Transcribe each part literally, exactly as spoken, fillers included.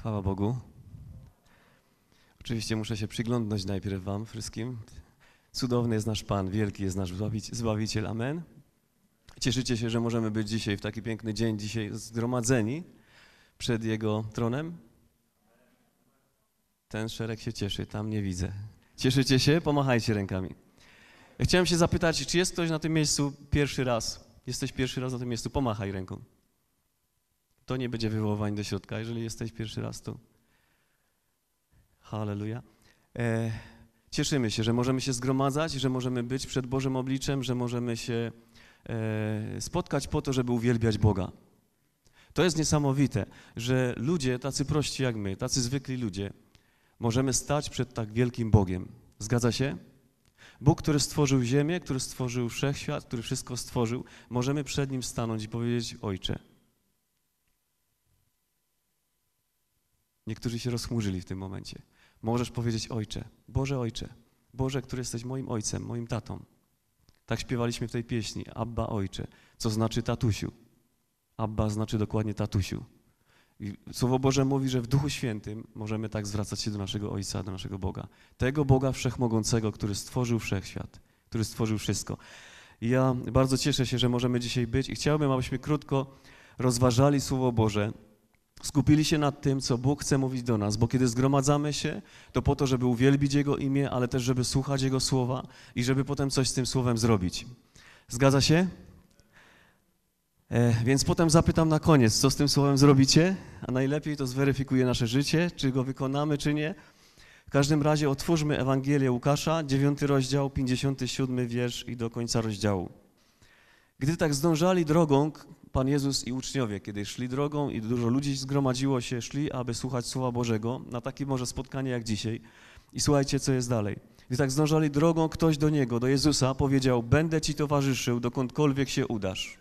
Chwała Bogu. Oczywiście muszę się przyglądnąć najpierw wam wszystkim. Cudowny jest nasz Pan, wielki jest nasz Zbawiciel. Amen. Cieszycie się, że możemy być dzisiaj w taki piękny dzień, dzisiaj zgromadzeni przed Jego tronem? Ten szereg się cieszy, tam nie widzę. Cieszycie się? Pomachajcie rękami. Ja chciałem się zapytać, czy jest ktoś na tym miejscu pierwszy raz? Jesteś pierwszy raz na tym miejscu? Pomachaj ręką. To nie będzie wywoływań do środka, jeżeli jesteś pierwszy raz, to halleluja. E, cieszymy się, że możemy się zgromadzać, że możemy być przed Bożym obliczem, że możemy się e, spotkać po to, żeby uwielbiać Boga. To jest niesamowite, że ludzie tacy prości jak my, tacy zwykli ludzie, możemy stać przed tak wielkim Bogiem. Zgadza się? Bóg, który stworzył ziemię, który stworzył wszechświat, który wszystko stworzył, możemy przed Nim stanąć i powiedzieć: Ojcze. Niektórzy się rozchmurzyli w tym momencie. Możesz powiedzieć: Ojcze, Boże Ojcze, Boże, który jesteś moim Ojcem, moim tatą. Tak śpiewaliśmy w tej pieśni, Abba Ojcze, co znaczy tatusiu. Abba znaczy dokładnie tatusiu. I Słowo Boże mówi, że w Duchu Świętym możemy tak zwracać się do naszego Ojca, do naszego Boga. Tego Boga Wszechmogącego, który stworzył wszechświat, który stworzył wszystko. I ja bardzo cieszę się, że możemy dzisiaj być i chciałbym, abyśmy krótko rozważali Słowo Boże, skupili się nad tym, co Bóg chce mówić do nas, bo kiedy zgromadzamy się, to po to, żeby uwielbić Jego imię, ale też, żeby słuchać Jego słowa i żeby potem coś z tym słowem zrobić. Zgadza się? E, więc potem zapytam na koniec, co z tym słowem zrobicie, a najlepiej to zweryfikuje nasze życie, czy go wykonamy, czy nie. W każdym razie otwórzmy Ewangelię Łukasza, dziewiąty rozdział, pięćdziesiąty siódmy wiersz i do końca rozdziału. Gdy tak zdążali drogą, Pan Jezus i uczniowie, kiedy szli drogą i dużo ludzi zgromadziło się, szli, aby słuchać Słowa Bożego, na takie może spotkanie jak dzisiaj. I słuchajcie, co jest dalej. Gdy tak zdążali drogą, ktoś do Niego, do Jezusa, powiedział: będę Ci towarzyszył, dokądkolwiek się udasz.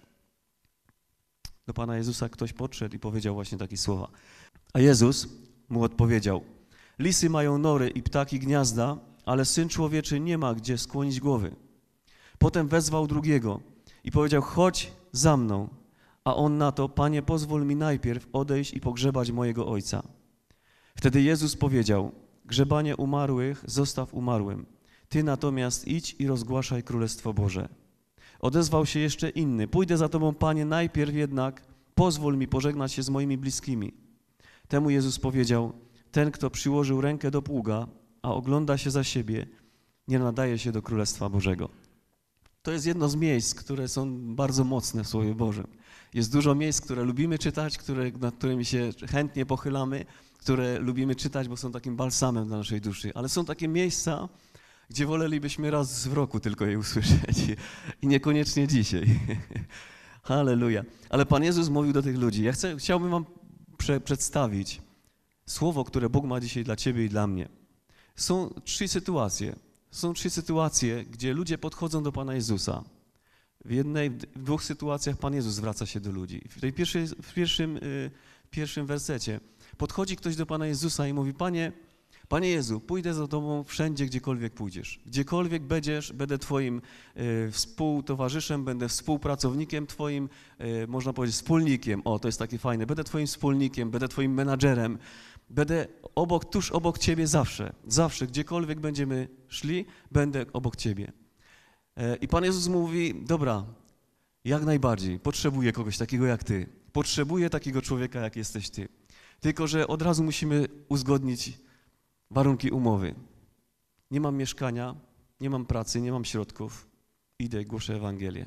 Do Pana Jezusa ktoś podszedł i powiedział właśnie takie słowa. A Jezus mu odpowiedział: lisy mają nory i ptaki gniazda, ale Syn Człowieczy nie ma gdzie skłonić głowy. Potem wezwał drugiego i powiedział: chodź za mną. A on na to: Panie, pozwól mi najpierw odejść i pogrzebać mojego ojca. Wtedy Jezus powiedział: grzebanie umarłych zostaw umarłym. Ty natomiast idź i rozgłaszaj Królestwo Boże. Odezwał się jeszcze inny: pójdę za Tobą, Panie, najpierw jednak pozwól mi pożegnać się z moimi bliskimi. Temu Jezus powiedział: ten, kto przyłożył rękę do pługa, a ogląda się za siebie, nie nadaje się do Królestwa Bożego. To jest jedno z miejsc, które są bardzo mocne w Słowie Bożym. Jest dużo miejsc, które lubimy czytać, które, nad którymi się chętnie pochylamy, które lubimy czytać, bo są takim balsamem dla naszej duszy. Ale są takie miejsca, gdzie wolelibyśmy raz w roku tylko je usłyszeć i niekoniecznie dzisiaj. Halleluja. Ale Pan Jezus mówił do tych ludzi. Ja chcę, chciałbym wam prze, przedstawić słowo, które Bóg ma dzisiaj dla ciebie i dla mnie. Są trzy sytuacje. Są trzy sytuacje, gdzie ludzie podchodzą do Pana Jezusa. W jednej, w dwóch sytuacjach Pan Jezus zwraca się do ludzi. W tej pierwszej, w pierwszym, y, pierwszym wersecie podchodzi ktoś do Pana Jezusa i mówi: Panie, Panie Jezu, pójdę za Tobą wszędzie, gdziekolwiek pójdziesz. Gdziekolwiek będziesz, będę Twoim y, współtowarzyszem, będę współpracownikiem Twoim, y, można powiedzieć wspólnikiem. O, to jest takie fajne. Będę Twoim wspólnikiem, będę Twoim menadżerem. Będę obok, tuż obok Ciebie zawsze. Zawsze, gdziekolwiek będziemy szli, będę obok Ciebie. I Pan Jezus mówi: dobra, jak najbardziej, potrzebuję kogoś takiego jak Ty. Potrzebuję takiego człowieka, jak jesteś Ty. Tylko że od razu musimy uzgodnić warunki umowy. Nie mam mieszkania, nie mam pracy, nie mam środków. Idę i głoszę Ewangelię.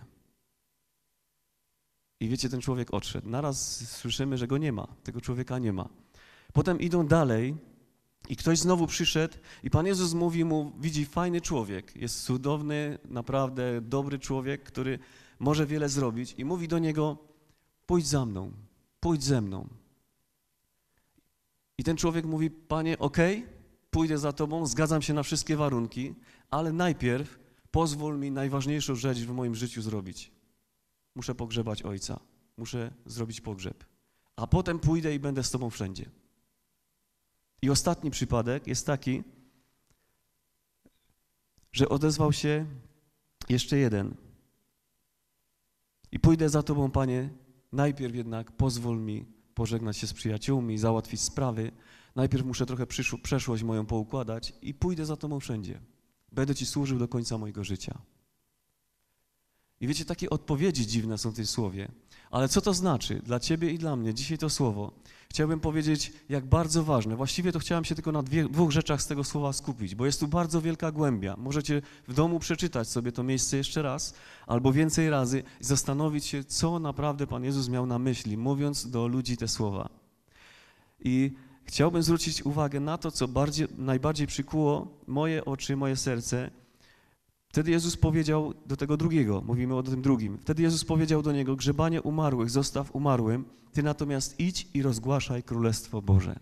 I wiecie, ten człowiek odszedł. Naraz słyszymy, że go nie ma. Tego człowieka nie ma. Potem idą dalej i ktoś znowu przyszedł i Pan Jezus mówi mu: widzi, fajny człowiek, jest cudowny, naprawdę dobry człowiek, który może wiele zrobić, i mówi do niego: pójdź za mną, pójdź ze mną. I ten człowiek mówi: Panie, okej, okay, pójdę za Tobą, zgadzam się na wszystkie warunki, ale najpierw pozwól mi najważniejszą rzecz w moim życiu zrobić. Muszę pogrzebać ojca, muszę zrobić pogrzeb, a potem pójdę i będę z Tobą wszędzie. I ostatni przypadek jest taki, że odezwał się jeszcze jeden. I pójdę za Tobą, Panie, najpierw jednak pozwól mi pożegnać się z przyjaciółmi, załatwić sprawy. Najpierw muszę trochę przysz- przeszłość moją poukładać i pójdę za Tobą wszędzie. Będę Ci służył do końca mojego życia. I wiecie, takie odpowiedzi dziwne są w tym słowie. Ale co to znaczy dla Ciebie i dla mnie? Dzisiaj to słowo. Chciałbym powiedzieć, jak bardzo ważne. Właściwie to chciałem się tylko na dwie, dwóch rzeczach z tego słowa skupić, bo jest tu bardzo wielka głębia. Możecie w domu przeczytać sobie to miejsce jeszcze raz albo więcej razy i zastanowić się, co naprawdę Pan Jezus miał na myśli, mówiąc do ludzi te słowa. I chciałbym zwrócić uwagę na to, co bardziej, najbardziej przykuło moje oczy, moje serce. Wtedy Jezus powiedział do tego drugiego, mówimy o tym drugim. Wtedy Jezus powiedział do niego, grzebanie umarłych zostaw umarłym, ty natomiast idź i rozgłaszaj Królestwo Boże.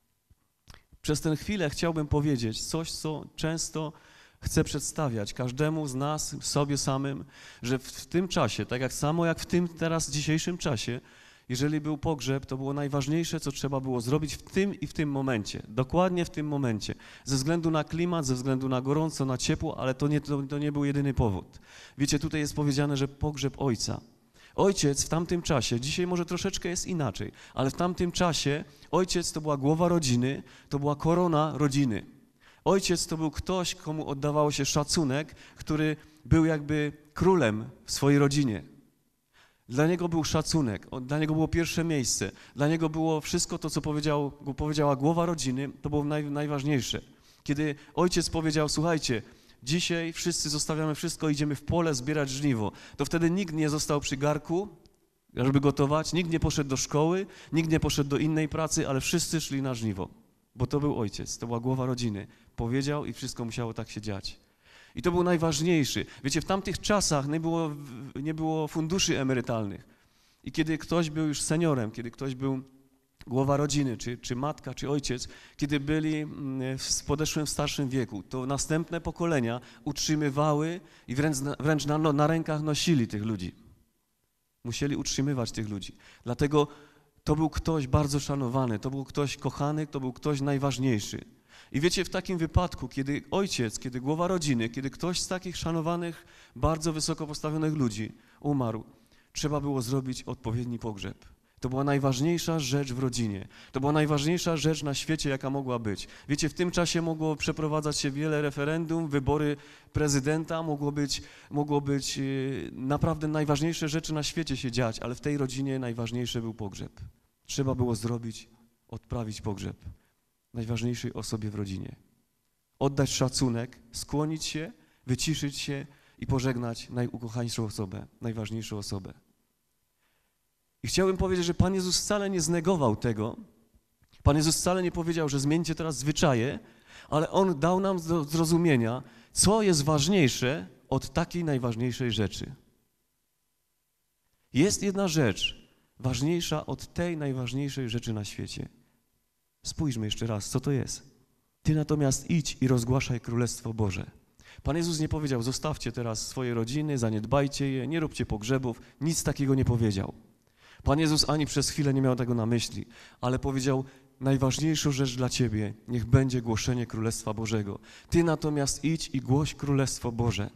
Przez tę chwilę chciałbym powiedzieć coś, co często chcę przedstawiać każdemu z nas, sobie samym, że w, w tym czasie, tak jak samo jak w tym teraz dzisiejszym czasie, jeżeli był pogrzeb, to było najważniejsze, co trzeba było zrobić w tym i w tym momencie, dokładnie w tym momencie. Ze względu na klimat, ze względu na gorąco, na ciepło, ale to nie, to, to nie był jedyny powód. Wiecie, tutaj jest powiedziane, że pogrzeb ojca. Ojciec w tamtym czasie, dzisiaj może troszeczkę jest inaczej, ale w tamtym czasie ojciec to była głowa rodziny, to była korona rodziny. Ojciec to był ktoś, komu oddawało się szacunek, który był jakby królem w swojej rodzinie. Dla niego był szacunek, dla niego było pierwsze miejsce, dla niego było wszystko to, co powiedział, powiedziała głowa rodziny, to było naj, najważniejsze. Kiedy ojciec powiedział, słuchajcie, dzisiaj wszyscy zostawiamy wszystko, idziemy w pole zbierać żniwo, to wtedy nikt nie został przy garku, żeby gotować, nikt nie poszedł do szkoły, nikt nie poszedł do innej pracy, ale wszyscy szli na żniwo, bo to był ojciec, to była głowa rodziny. Powiedział i wszystko musiało tak się dziać. I to był najważniejszy. Wiecie, w tamtych czasach nie było, nie było funduszy emerytalnych. I kiedy ktoś był już seniorem, kiedy ktoś był głowa rodziny, czy, czy matka, czy ojciec, kiedy byli w podeszłym, w starszym wieku, to następne pokolenia utrzymywały i wręcz, wręcz na, na rękach nosili tych ludzi. Musieli utrzymywać tych ludzi. Dlatego to był ktoś bardzo szanowany, to był ktoś kochany, to był ktoś najważniejszy. I wiecie, w takim wypadku, kiedy ojciec, kiedy głowa rodziny, kiedy ktoś z takich szanowanych, bardzo wysoko postawionych ludzi umarł, trzeba było zrobić odpowiedni pogrzeb. To była najważniejsza rzecz w rodzinie. To była najważniejsza rzecz na świecie, jaka mogła być. Wiecie, w tym czasie mogło przeprowadzać się wiele referendum, wybory prezydenta, mogło być, mogło być naprawdę najważniejsze rzeczy na świecie się dziać, ale w tej rodzinie najważniejszy był pogrzeb. Trzeba było zrobić, odprawić pogrzeb najważniejszej osobie w rodzinie. Oddać szacunek, skłonić się, wyciszyć się i pożegnać najukochańszą osobę, najważniejszą osobę. I chciałbym powiedzieć, że Pan Jezus wcale nie znegował tego. Pan Jezus wcale nie powiedział, że zmieńcie teraz zwyczaje, ale On dał nam do zrozumienia, co jest ważniejsze od takiej najważniejszej rzeczy. Jest jedna rzecz ważniejsza od tej najważniejszej rzeczy na świecie. Spójrzmy jeszcze raz, co to jest. Ty natomiast idź i rozgłaszaj Królestwo Boże. Pan Jezus nie powiedział, zostawcie teraz swoje rodziny, zaniedbajcie je, nie róbcie pogrzebów, nic takiego nie powiedział. Pan Jezus ani przez chwilę nie miał tego na myśli, ale powiedział, najważniejszą rzecz dla ciebie niech będzie głoszenie Królestwa Bożego. Ty natomiast idź i głoś Królestwo Boże.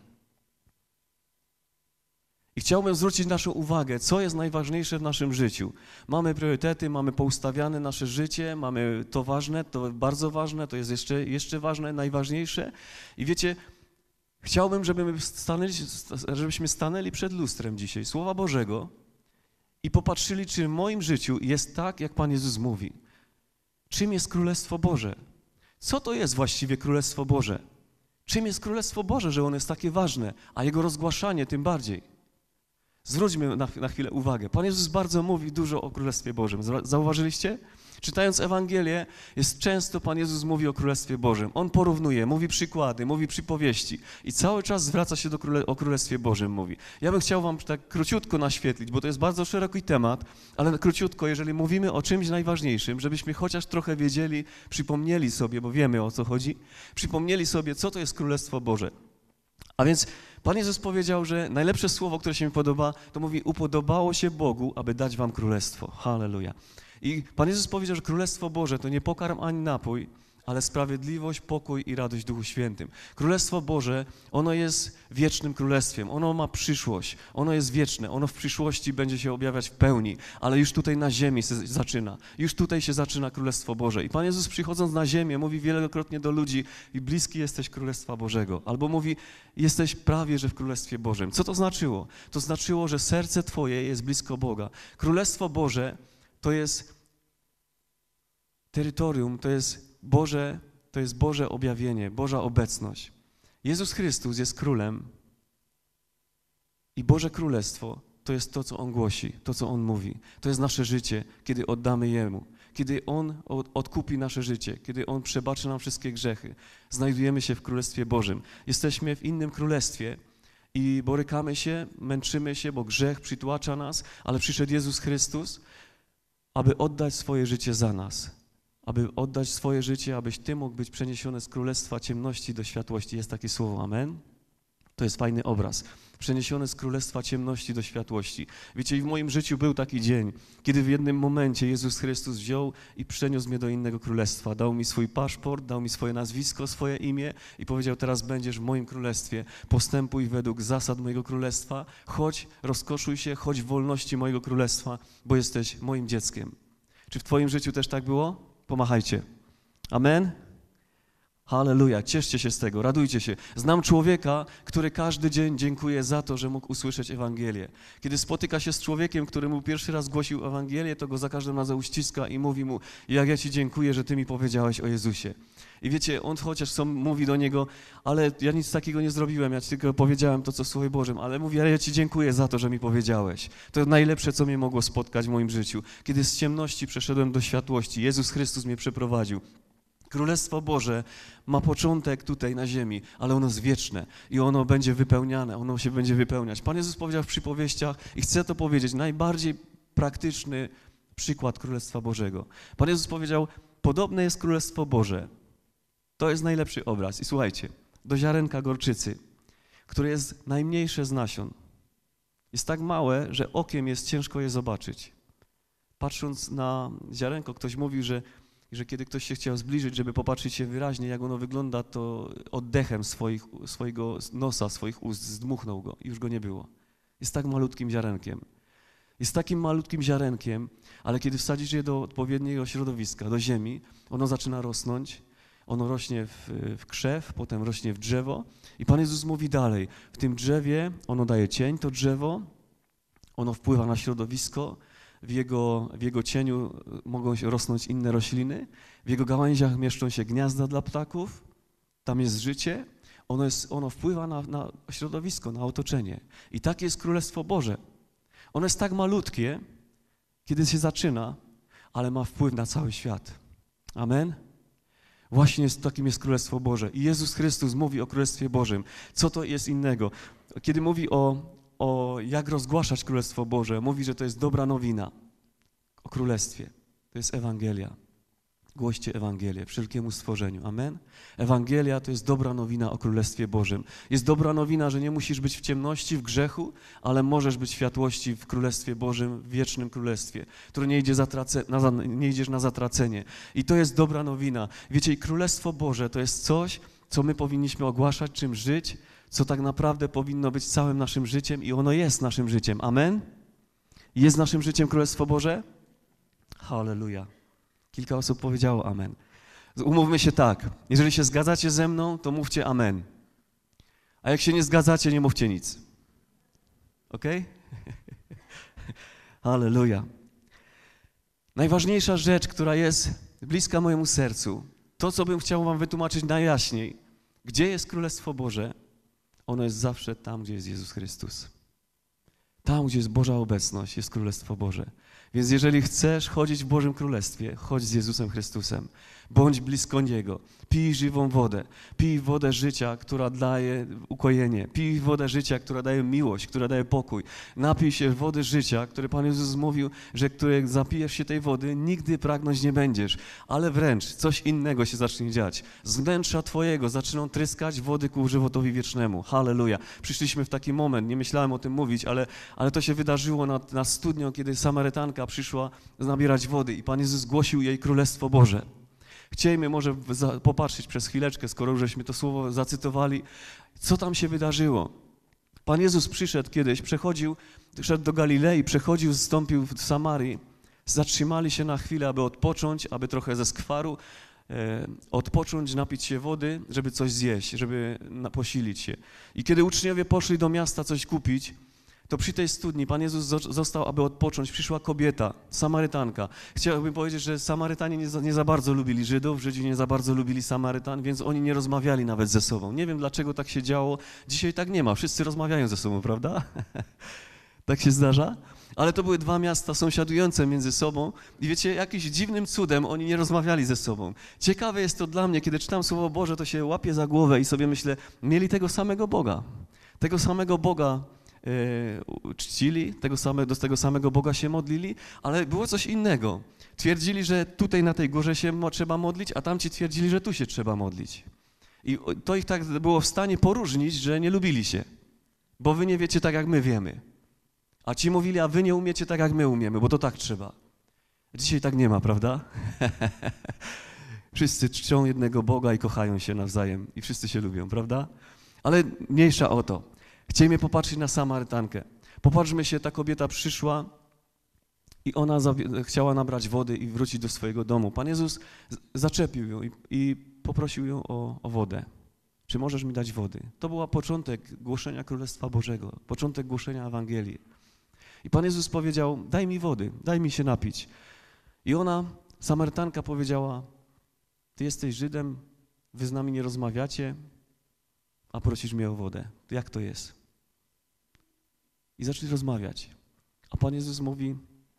I chciałbym zwrócić naszą uwagę, co jest najważniejsze w naszym życiu. Mamy priorytety, mamy poustawiane nasze życie, mamy to ważne, to bardzo ważne, to jest jeszcze, jeszcze ważne, najważniejsze. I wiecie, chciałbym, żebyśmy stanęli, żebyśmy stanęli przed lustrem dzisiaj, Słowa Bożego i popatrzyli, czy w moim życiu jest tak, jak Pan Jezus mówi. Czym jest Królestwo Boże? Co to jest właściwie Królestwo Boże? Czym jest Królestwo Boże, że ono jest takie ważne, a Jego rozgłaszanie tym bardziej? Zwróćmy na, na chwilę uwagę. Pan Jezus bardzo mówi dużo o Królestwie Bożym. Zauważyliście? Czytając Ewangelię, jest często Pan Jezus mówi o Królestwie Bożym. On porównuje, mówi przykłady, mówi przypowieści i cały czas zwraca się do króle, o Królestwie Bożym mówi. Ja bym chciał wam tak króciutko naświetlić, bo to jest bardzo szeroki temat, ale króciutko, jeżeli mówimy o czymś najważniejszym, żebyśmy chociaż trochę wiedzieli, przypomnieli sobie, bo wiemy o co chodzi, przypomnieli sobie, co to jest Królestwo Boże. A więc Pan Jezus powiedział, że najlepsze słowo, które się mi podoba, to mówi, upodobało się Bogu, aby dać wam królestwo. Halleluja. I Pan Jezus powiedział, że Królestwo Boże to nie pokarm ani napój, ale sprawiedliwość, pokój i radość w Duchu Świętym. Królestwo Boże, ono jest wiecznym królestwem, ono ma przyszłość, ono jest wieczne, ono w przyszłości będzie się objawiać w pełni, ale już tutaj na ziemi się zaczyna, już tutaj się zaczyna Królestwo Boże. I Pan Jezus, przychodząc na ziemię, mówi wielokrotnie do ludzi: i bliski jesteś Królestwa Bożego, albo mówi: jesteś prawie, że w Królestwie Bożym. Co to znaczyło? To znaczyło, że serce Twoje jest blisko Boga. Królestwo Boże to jest terytorium, to jest Boże, to jest Boże objawienie, Boża obecność. Jezus Chrystus jest Królem i Boże Królestwo to jest to, co On głosi, to, co On mówi. To jest nasze życie, kiedy oddamy Jemu, kiedy On odkupi nasze życie, kiedy On przebaczy nam wszystkie grzechy. Znajdujemy się w Królestwie Bożym. Jesteśmy w innym królestwie i borykamy się, męczymy się, bo grzech przytłacza nas, ale przyszedł Jezus Chrystus, aby oddać swoje życie za nas. Aby oddać swoje życie, abyś Ty mógł być przeniesiony z królestwa ciemności do światłości. Jest takie słowo, amen? To jest fajny obraz. Przeniesiony z królestwa ciemności do światłości. Wiecie, i w moim życiu był taki dzień, kiedy w jednym momencie Jezus Chrystus wziął i przeniósł mnie do innego królestwa. Dał mi swój paszport, dał mi swoje nazwisko, swoje imię i powiedział: teraz będziesz w moim królestwie. Postępuj według zasad mojego królestwa. Chodź, rozkoszuj się, chodź w wolności mojego królestwa, bo jesteś moim dzieckiem. Czy w Twoim życiu też tak było? Pomachajcie. Amen? Halleluja, cieszcie się z tego, radujcie się. Znam człowieka, który każdy dzień dziękuje za to, że mógł usłyszeć Ewangelię. Kiedy spotyka się z człowiekiem, który mu pierwszy raz głosił Ewangelię, to go za każdym razem uściska i mówi mu: jak ja Ci dziękuję, że Ty mi powiedziałeś o Jezusie. I wiecie, on chociaż są, mówi do niego: ale ja nic takiego nie zrobiłem, ja Ci tylko powiedziałem to, co w Słowie Bożym, ale mówi: ale ja Ci dziękuję za to, że mi powiedziałeś. To najlepsze, co mnie mogło spotkać w moim życiu. Kiedy z ciemności przeszedłem do światłości, Jezus Chrystus mnie przeprowadził. Królestwo Boże ma początek tutaj na ziemi, ale ono jest wieczne i ono będzie wypełniane, ono się będzie wypełniać. Pan Jezus powiedział w przypowieściach, i chcę to powiedzieć, najbardziej praktyczny przykład Królestwa Bożego. Pan Jezus powiedział: podobne jest Królestwo Boże. To jest najlepszy obraz. I słuchajcie, do ziarenka gorczycy, które jest najmniejsze z nasion. Jest tak małe, że okiem jest ciężko je zobaczyć. Patrząc na ziarenko, ktoś mówił, że I że kiedy ktoś się chciał zbliżyć, żeby popatrzeć się wyraźnie, jak ono wygląda, to oddechem swoich, swojego nosa, swoich ust zdmuchnął go i już go nie było. Jest tak malutkim ziarenkiem. Jest takim malutkim ziarenkiem, ale kiedy wsadzisz je do odpowiedniego środowiska, do ziemi, ono zaczyna rosnąć, ono rośnie w, w krzew, potem rośnie w drzewo i Pan Jezus mówi dalej: w tym drzewie ono daje cień, to drzewo, ono wpływa na środowisko, W jego, w jego cieniu mogą się rosnąć inne rośliny, w jego gałęziach mieszczą się gniazda dla ptaków, tam jest życie, ono, jest, ono wpływa na, na środowisko, na otoczenie. I takie jest Królestwo Boże. Ono jest tak malutkie, kiedy się zaczyna, ale ma wpływ na cały świat. Amen? Właśnie jest, takim jest Królestwo Boże. I Jezus Chrystus mówi o Królestwie Bożym. Co to jest innego? Kiedy mówi o o jak rozgłaszać Królestwo Boże, mówi, że to jest dobra nowina o Królestwie. To jest Ewangelia. Głoście Ewangelię wszelkiemu stworzeniu. Amen? Ewangelia to jest dobra nowina o Królestwie Bożym. Jest dobra nowina, że nie musisz być w ciemności, w grzechu, ale możesz być w światłości w Królestwie Bożym, w wiecznym Królestwie, które nie, idzie zatrace, na, nie idziesz na zatracenie. I to jest dobra nowina. Wiecie, i Królestwo Boże to jest coś, co my powinniśmy ogłaszać, czym żyć, co tak naprawdę powinno być całym naszym życiem i ono jest naszym życiem. Amen? Jest naszym życiem Królestwo Boże? Halleluja. Kilka osób powiedziało amen. Umówmy się tak, jeżeli się zgadzacie ze mną, to mówcie amen. A jak się nie zgadzacie, nie mówcie nic. Okej? Halleluja. Najważniejsza rzecz, która jest bliska mojemu sercu, to, co bym chciał wam wytłumaczyć najjaśniej, gdzie jest Królestwo Boże, ono jest zawsze tam, gdzie jest Jezus Chrystus. Tam, gdzie jest Boża obecność, jest Królestwo Boże. Więc jeżeli chcesz chodzić w Bożym Królestwie, chodź z Jezusem Chrystusem. Bądź blisko Niego. Pij żywą wodę. Pij wodę życia, która daje ukojenie. Pij wodę życia, która daje miłość, która daje pokój. Napij się wody życia, które Pan Jezus mówił, że które zapijesz się tej wody, nigdy pragnąć nie będziesz. Ale wręcz coś innego się zacznie dziać. Z wnętrza Twojego zaczną tryskać wody ku żywotowi wiecznemu. Halleluja. Przyszliśmy w taki moment, nie myślałem o tym mówić, ale, ale to się wydarzyło nad, nad studnią, kiedy Samarytanka przyszła nabierać wody i Pan Jezus głosił jej Królestwo Boże. Chciejmy może za, popatrzeć przez chwileczkę, skoro już żeśmy to słowo zacytowali, co tam się wydarzyło. Pan Jezus przyszedł kiedyś, przechodził, szedł do Galilei, przechodził, zstąpił w Samarii, zatrzymali się na chwilę, aby odpocząć, aby trochę ze skwaru e, odpocząć, napić się wody, żeby coś zjeść, żeby na, posilić się. I kiedy uczniowie poszli do miasta coś kupić, to przy tej studni Pan Jezus został, aby odpocząć. Przyszła kobieta, Samarytanka. Chciałbym powiedzieć, że Samarytanie nie za, nie za bardzo lubili Żydów, Żydzi nie za bardzo lubili Samarytan, więc oni nie rozmawiali nawet ze sobą. Nie wiem, dlaczego tak się działo. Dzisiaj tak nie ma. Wszyscy rozmawiają ze sobą, prawda? Tak się zdarza? Ale to były dwa miasta sąsiadujące między sobą i wiecie, jakimś dziwnym cudem oni nie rozmawiali ze sobą. Ciekawe jest to dla mnie, kiedy czytam Słowo Boże, to się łapię za głowę i sobie myślę, mieli tego samego Boga. Tego samego Boga Yy, czcili, tego same, do tego samego Boga się modlili, ale było coś innego. Twierdzili, że tutaj na tej górze się mo, trzeba modlić, a tamci twierdzili, że tu się trzeba modlić. I to ich tak było w stanie poróżnić, że nie lubili się, bo wy nie wiecie tak, jak my wiemy. A ci mówili, a wy nie umiecie tak, jak my umiemy, bo to tak trzeba. Dzisiaj tak nie ma, prawda? Wszyscy czczą jednego Boga i kochają się nawzajem i wszyscy się lubią, prawda? Ale mniejsza o to. Chcielibyśmy popatrzeć na Samarytankę. Popatrzmy się, ta kobieta przyszła i ona chciała nabrać wody i wrócić do swojego domu. Pan Jezus zaczepił ją i, i poprosił ją o, o wodę. Czy możesz mi dać wody? To był początek głoszenia Królestwa Bożego, początek głoszenia Ewangelii. I Pan Jezus powiedział, daj mi wody, daj mi się napić. I ona, Samarytanka, powiedziała, ty jesteś Żydem, wy z nami nie rozmawiacie, a prosisz mnie o wodę. Jak to jest? I zaczęli rozmawiać. A Pan Jezus mówi,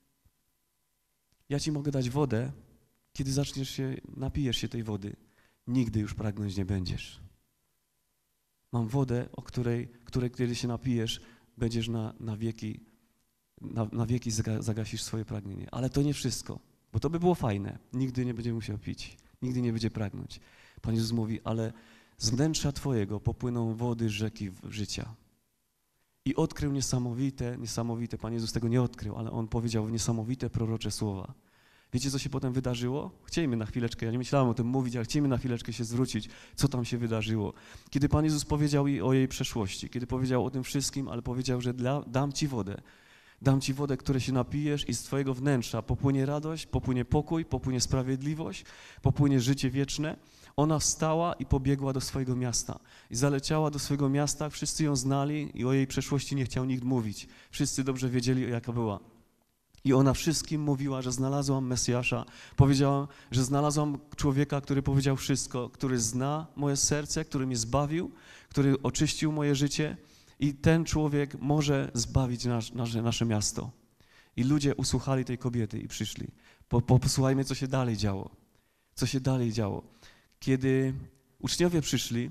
ja ci mogę dać wodę, kiedy zaczniesz się, napijesz się tej wody. Nigdy już pragnąć nie będziesz. Mam wodę, o której, której kiedy się napijesz, będziesz na, na wieki, na, na wieki zagasisz swoje pragnienie. Ale to nie wszystko, bo to by było fajne. Nigdy nie będzie musiał pić, nigdy nie będzie pragnąć. Pan Jezus mówi, ale z wnętrza twojego popłyną wody rzeki życia. I odkrył niesamowite, niesamowite, Pan Jezus tego nie odkrył, ale On powiedział niesamowite prorocze słowa. Wiecie, co się potem wydarzyło? Chcielibyśmy na chwileczkę, ja nie myślałem o tym mówić, ale chcielibyśmy na chwileczkę się zwrócić, co tam się wydarzyło. Kiedy Pan Jezus powiedział jej o jej przeszłości, kiedy powiedział o tym wszystkim, ale powiedział, że dla, dam ci wodę. Dam ci wodę, której się napijesz i z twojego wnętrza popłynie radość, popłynie pokój, popłynie sprawiedliwość, popłynie życie wieczne. Ona wstała i pobiegła do swojego miasta. I zaleciała do swojego miasta, wszyscy ją znali i o jej przeszłości nie chciał nikt mówić. Wszyscy dobrze wiedzieli, jaka była. I ona wszystkim mówiła, że znalazłam Mesjasza. Powiedziała, że znalazłam człowieka, który powiedział wszystko, który zna moje serce, który mnie zbawił, który oczyścił moje życie i ten człowiek może zbawić nasz, nasze, nasze miasto. I ludzie usłuchali tej kobiety i przyszli. Po, po, posłuchajmy, co się dalej działo. Co się dalej działo. Kiedy uczniowie przyszli,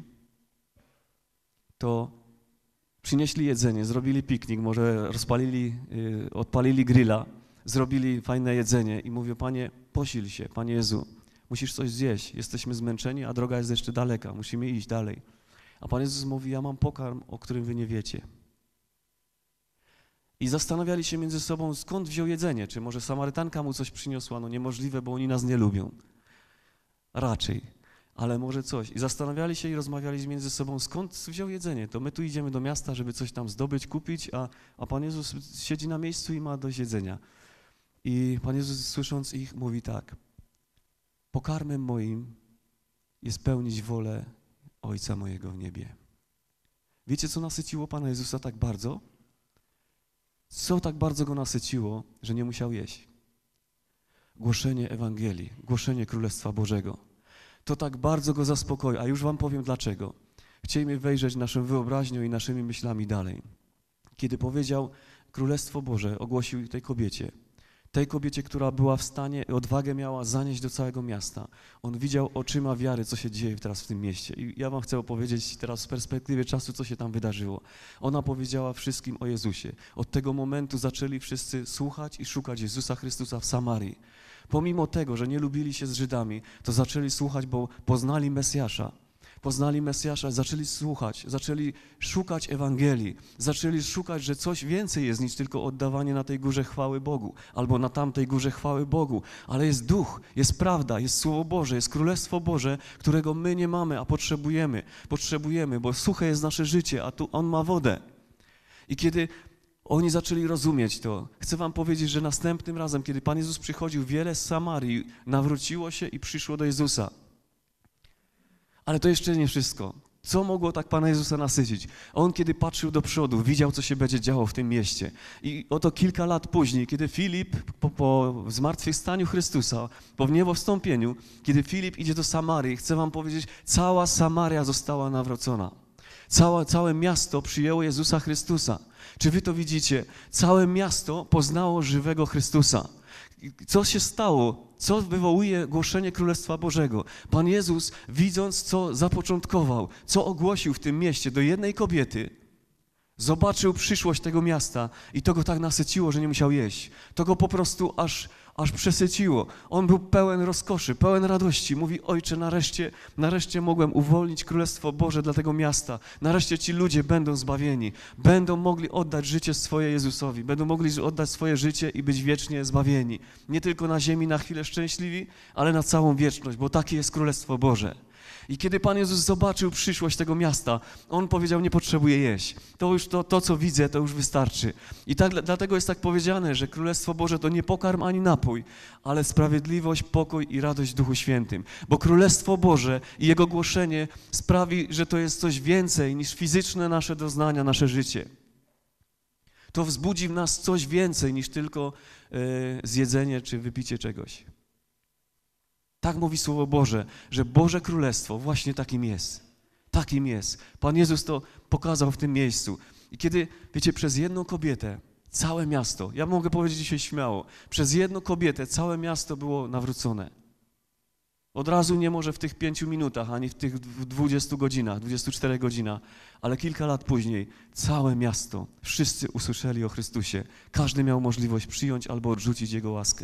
to przynieśli jedzenie, zrobili piknik, może rozpalili, yy, odpalili grilla, zrobili fajne jedzenie i mówią, Panie, posil się, Panie Jezu, musisz coś zjeść, jesteśmy zmęczeni, a droga jest jeszcze daleka, musimy iść dalej. A Pan Jezus mówi, ja mam pokarm, o którym wy nie wiecie. I zastanawiali się między sobą, skąd wziął jedzenie, czy może Samarytanka mu coś przyniosła, no niemożliwe, bo oni nas nie lubią. Raczej. Ale może coś. I zastanawiali się i rozmawiali między sobą, skąd wziął jedzenie. To my tu idziemy do miasta, żeby coś tam zdobyć, kupić, a, a Pan Jezus siedzi na miejscu i ma dość jedzenia. I Pan Jezus, słysząc ich, mówi tak, pokarmem moim jest pełnić wolę Ojca mojego w niebie. Wiecie, co nasyciło Pana Jezusa tak bardzo? Co tak bardzo Go nasyciło, że nie musiał jeść? Głoszenie Ewangelii, głoszenie Królestwa Bożego. To tak bardzo Go zaspokoi, a już wam powiem dlaczego. Chcielibyśmy wejrzeć naszą wyobraźnią i naszymi myślami dalej. Kiedy powiedział Królestwo Boże, ogłosił tej kobiecie, tej kobiecie, która była w stanie, odwagę miała zanieść do całego miasta. On widział oczyma wiary, co się dzieje teraz w tym mieście. I ja wam chcę opowiedzieć teraz z perspektywy czasu, co się tam wydarzyło. Ona powiedziała wszystkim o Jezusie. Od tego momentu zaczęli wszyscy słuchać i szukać Jezusa Chrystusa w Samarii. Pomimo tego, że nie lubili się z Żydami, to zaczęli słuchać, bo poznali Mesjasza. Poznali Mesjasza, zaczęli słuchać, zaczęli szukać Ewangelii, zaczęli szukać, że coś więcej jest niż tylko oddawanie na tej górze chwały Bogu albo na tamtej górze chwały Bogu, ale jest Duch, jest prawda, jest Słowo Boże, jest Królestwo Boże, którego my nie mamy, a potrzebujemy, potrzebujemy, bo suche jest nasze życie, a tu On ma wodę. I kiedy oni zaczęli rozumieć to, chcę wam powiedzieć, że następnym razem, kiedy Pan Jezus przychodził, wiele z Samarii nawróciło się i przyszło do Jezusa. Ale to jeszcze nie wszystko. Co mogło tak Pana Jezusa nasycić? On, kiedy patrzył do przodu, widział, co się będzie działo w tym mieście. I oto kilka lat później, kiedy Filip po, po zmartwychwstaniu Chrystusa, po wniebowstąpieniu, kiedy Filip idzie do Samarii, chcę wam powiedzieć, cała Samaria została nawrócona. Całe, całe miasto przyjęło Jezusa Chrystusa. Czy wy to widzicie? Całe miasto poznało żywego Chrystusa. Co się stało? Co wywołuje głoszenie Królestwa Bożego? Pan Jezus, widząc, co zapoczątkował, co ogłosił w tym mieście do jednej kobiety, zobaczył przyszłość tego miasta i to go tak nasyciło, że nie musiał jeść. To go po prostu aż, aż przesyciło. On był pełen rozkoszy, pełen radości. Mówi, Ojcze, nareszcie, nareszcie mogłem uwolnić Królestwo Boże dla tego miasta. Nareszcie ci ludzie będą zbawieni. Będą mogli oddać życie swoje Jezusowi. Będą mogli oddać swoje życie i być wiecznie zbawieni. Nie tylko na ziemi na chwilę szczęśliwi, ale na całą wieczność, bo takie jest Królestwo Boże. I kiedy Pan Jezus zobaczył przyszłość tego miasta, On powiedział, nie potrzebuję jeść. To już to, to co widzę, to już wystarczy. I tak, dlatego jest tak powiedziane, że Królestwo Boże to nie pokarm ani napój, ale sprawiedliwość, pokój i radość w Duchu Świętym. Bo Królestwo Boże i Jego głoszenie sprawi, że to jest coś więcej niż fizyczne nasze doznania, nasze życie. To wzbudzi w nas coś więcej niż tylko yy, zjedzenie czy wypicie czegoś. Tak mówi Słowo Boże, że Boże Królestwo właśnie takim jest. Takim jest. Pan Jezus to pokazał w tym miejscu. I kiedy, wiecie, przez jedną kobietę całe miasto, ja mogę powiedzieć dzisiaj śmiało, przez jedną kobietę całe miasto było nawrócone. Od razu nie może w tych pięciu minutach, ani w tych dwudziestu godzinach, dwudziestu czterech godzinach, ale kilka lat później całe miasto, wszyscy usłyszeli o Chrystusie. Każdy miał możliwość przyjąć albo odrzucić Jego łaskę.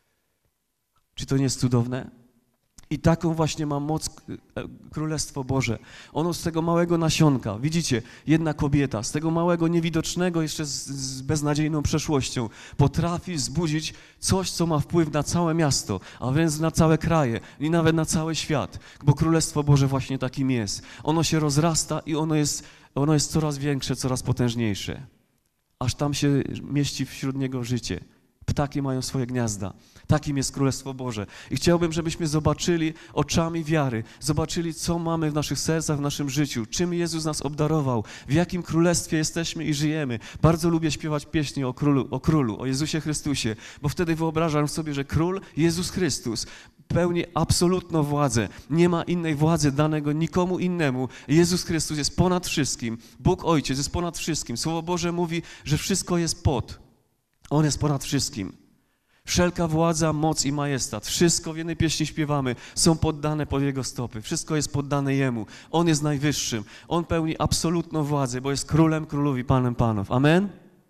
Czy to nie jest cudowne? I taką właśnie ma moc Królestwo Boże. Ono z tego małego nasionka, widzicie, jedna kobieta, z tego małego, niewidocznego, jeszcze z, z beznadziejną przeszłością, potrafi wzbudzić coś, co ma wpływ na całe miasto, a wręcz na całe kraje i nawet na cały świat, bo Królestwo Boże właśnie takim jest. Ono się rozrasta i ono jest, ono jest coraz większe, coraz potężniejsze, aż tam się mieści wśród niego życie. Ptaki mają swoje gniazda. Takim jest Królestwo Boże. I chciałbym, żebyśmy zobaczyli oczami wiary, zobaczyli, co mamy w naszych sercach, w naszym życiu, czym Jezus nas obdarował, w jakim królestwie jesteśmy i żyjemy. Bardzo lubię śpiewać pieśni o królu, o królu, o Jezusie Chrystusie, bo wtedy wyobrażam sobie, że król Jezus Chrystus pełni absolutną władzę. Nie ma innej władzy danego nikomu innemu. Jezus Chrystus jest ponad wszystkim. Bóg Ojciec jest ponad wszystkim. Słowo Boże mówi, że wszystko jest pod. On jest ponad wszystkim. Wszelka władza, moc i majestat, wszystko w jednej pieśni śpiewamy, są poddane pod Jego stopy. Wszystko jest poddane Jemu. On jest najwyższym. On pełni absolutną władzę, bo jest królem królów i panem panów. Amen?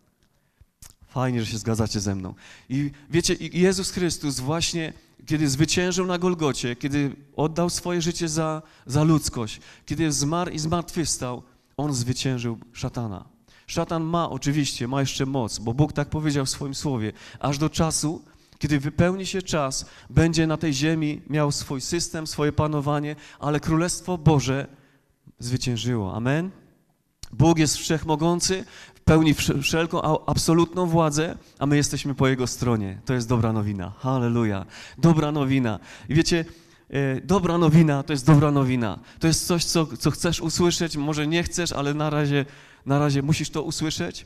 Fajnie, że się zgadzacie ze mną. I wiecie, Jezus Chrystus właśnie, kiedy zwyciężył na Golgocie, kiedy oddał swoje życie za, za ludzkość, kiedy zmarł i zmartwychwstał, On zwyciężył szatana. Szatan ma oczywiście, ma jeszcze moc, bo Bóg tak powiedział w swoim słowie, aż do czasu, kiedy wypełni się czas, będzie na tej ziemi miał swój system, swoje panowanie, ale Królestwo Boże zwyciężyło. Amen? Bóg jest wszechmogący, pełni wszelką absolutną władzę, a my jesteśmy po Jego stronie. To jest dobra nowina. Halleluja. Dobra nowina. I wiecie, dobra nowina to jest dobra nowina. To jest coś, co, co chcesz usłyszeć, może nie chcesz, ale na razie, na razie musisz to usłyszeć.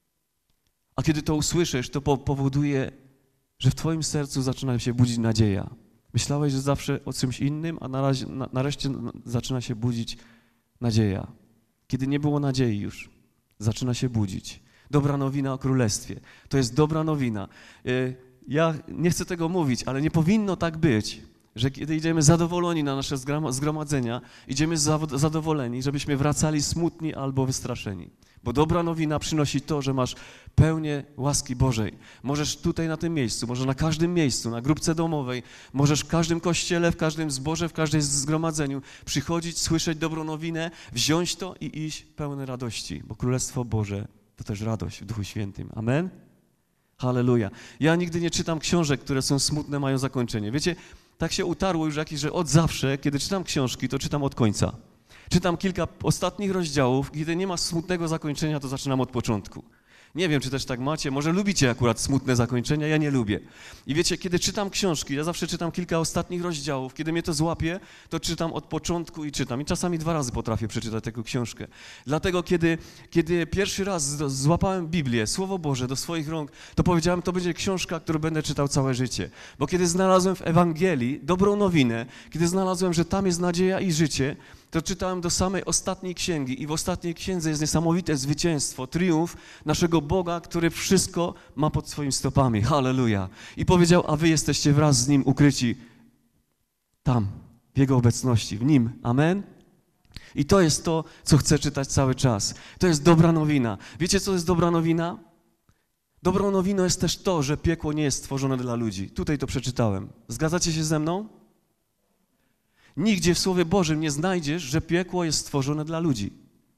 A kiedy to usłyszysz, to po, powoduje, że w twoim sercu zaczyna się budzić nadzieja. Myślałeś, że zawsze o czymś innym, a na razie, na, nareszcie zaczyna się budzić nadzieja. Kiedy nie było nadziei już, zaczyna się budzić. Dobra nowina o Królestwie. To jest dobra nowina. Ja nie chcę tego mówić, ale nie powinno tak być, że kiedy idziemy zadowoleni na nasze zgromadzenia, idziemy zadowoleni, żebyśmy wracali smutni albo wystraszeni. Bo dobra nowina przynosi to, że masz pełnię łaski Bożej. Możesz tutaj na tym miejscu, może na każdym miejscu, na grupce domowej, możesz w każdym kościele, w każdym zborze, w każdym zgromadzeniu przychodzić, słyszeć dobrą nowinę, wziąć to i iść pełne radości, bo Królestwo Boże to też radość w Duchu Świętym. Amen? Halleluja. Ja nigdy nie czytam książek, które są smutne, mają zakończenie. Wiecie, tak się utarło już jakieś, że od zawsze, kiedy czytam książki, to czytam od końca. Czytam kilka ostatnich rozdziałów, kiedy nie ma smutnego zakończenia, to zaczynam od początku. Nie wiem, czy też tak macie, może lubicie akurat smutne zakończenia, ja nie lubię. I wiecie, kiedy czytam książki, ja zawsze czytam kilka ostatnich rozdziałów, kiedy mnie to złapie, to czytam od początku i czytam. I czasami dwa razy potrafię przeczytać taką książkę. Dlatego, kiedy, kiedy pierwszy raz złapałem Biblię, Słowo Boże do swoich rąk, to powiedziałem, to będzie książka, którą będę czytał całe życie. Bo kiedy znalazłem w Ewangelii dobrą nowinę, kiedy znalazłem, że tam jest nadzieja i życie, to czytałem do samej ostatniej księgi i w ostatniej księdze jest niesamowite zwycięstwo, triumf naszego Boga, który wszystko ma pod swoimi stopami. Halleluja. I powiedział, a wy jesteście wraz z Nim ukryci tam, w Jego obecności, w Nim. Amen? I to jest to, co chcę czytać cały czas. To jest dobra nowina. Wiecie, co jest dobra nowina? Dobrą nowiną jest też to, że piekło nie jest stworzone dla ludzi. Tutaj to przeczytałem. Zgadzacie się ze mną? Nigdzie w Słowie Bożym nie znajdziesz, że piekło jest stworzone dla ludzi.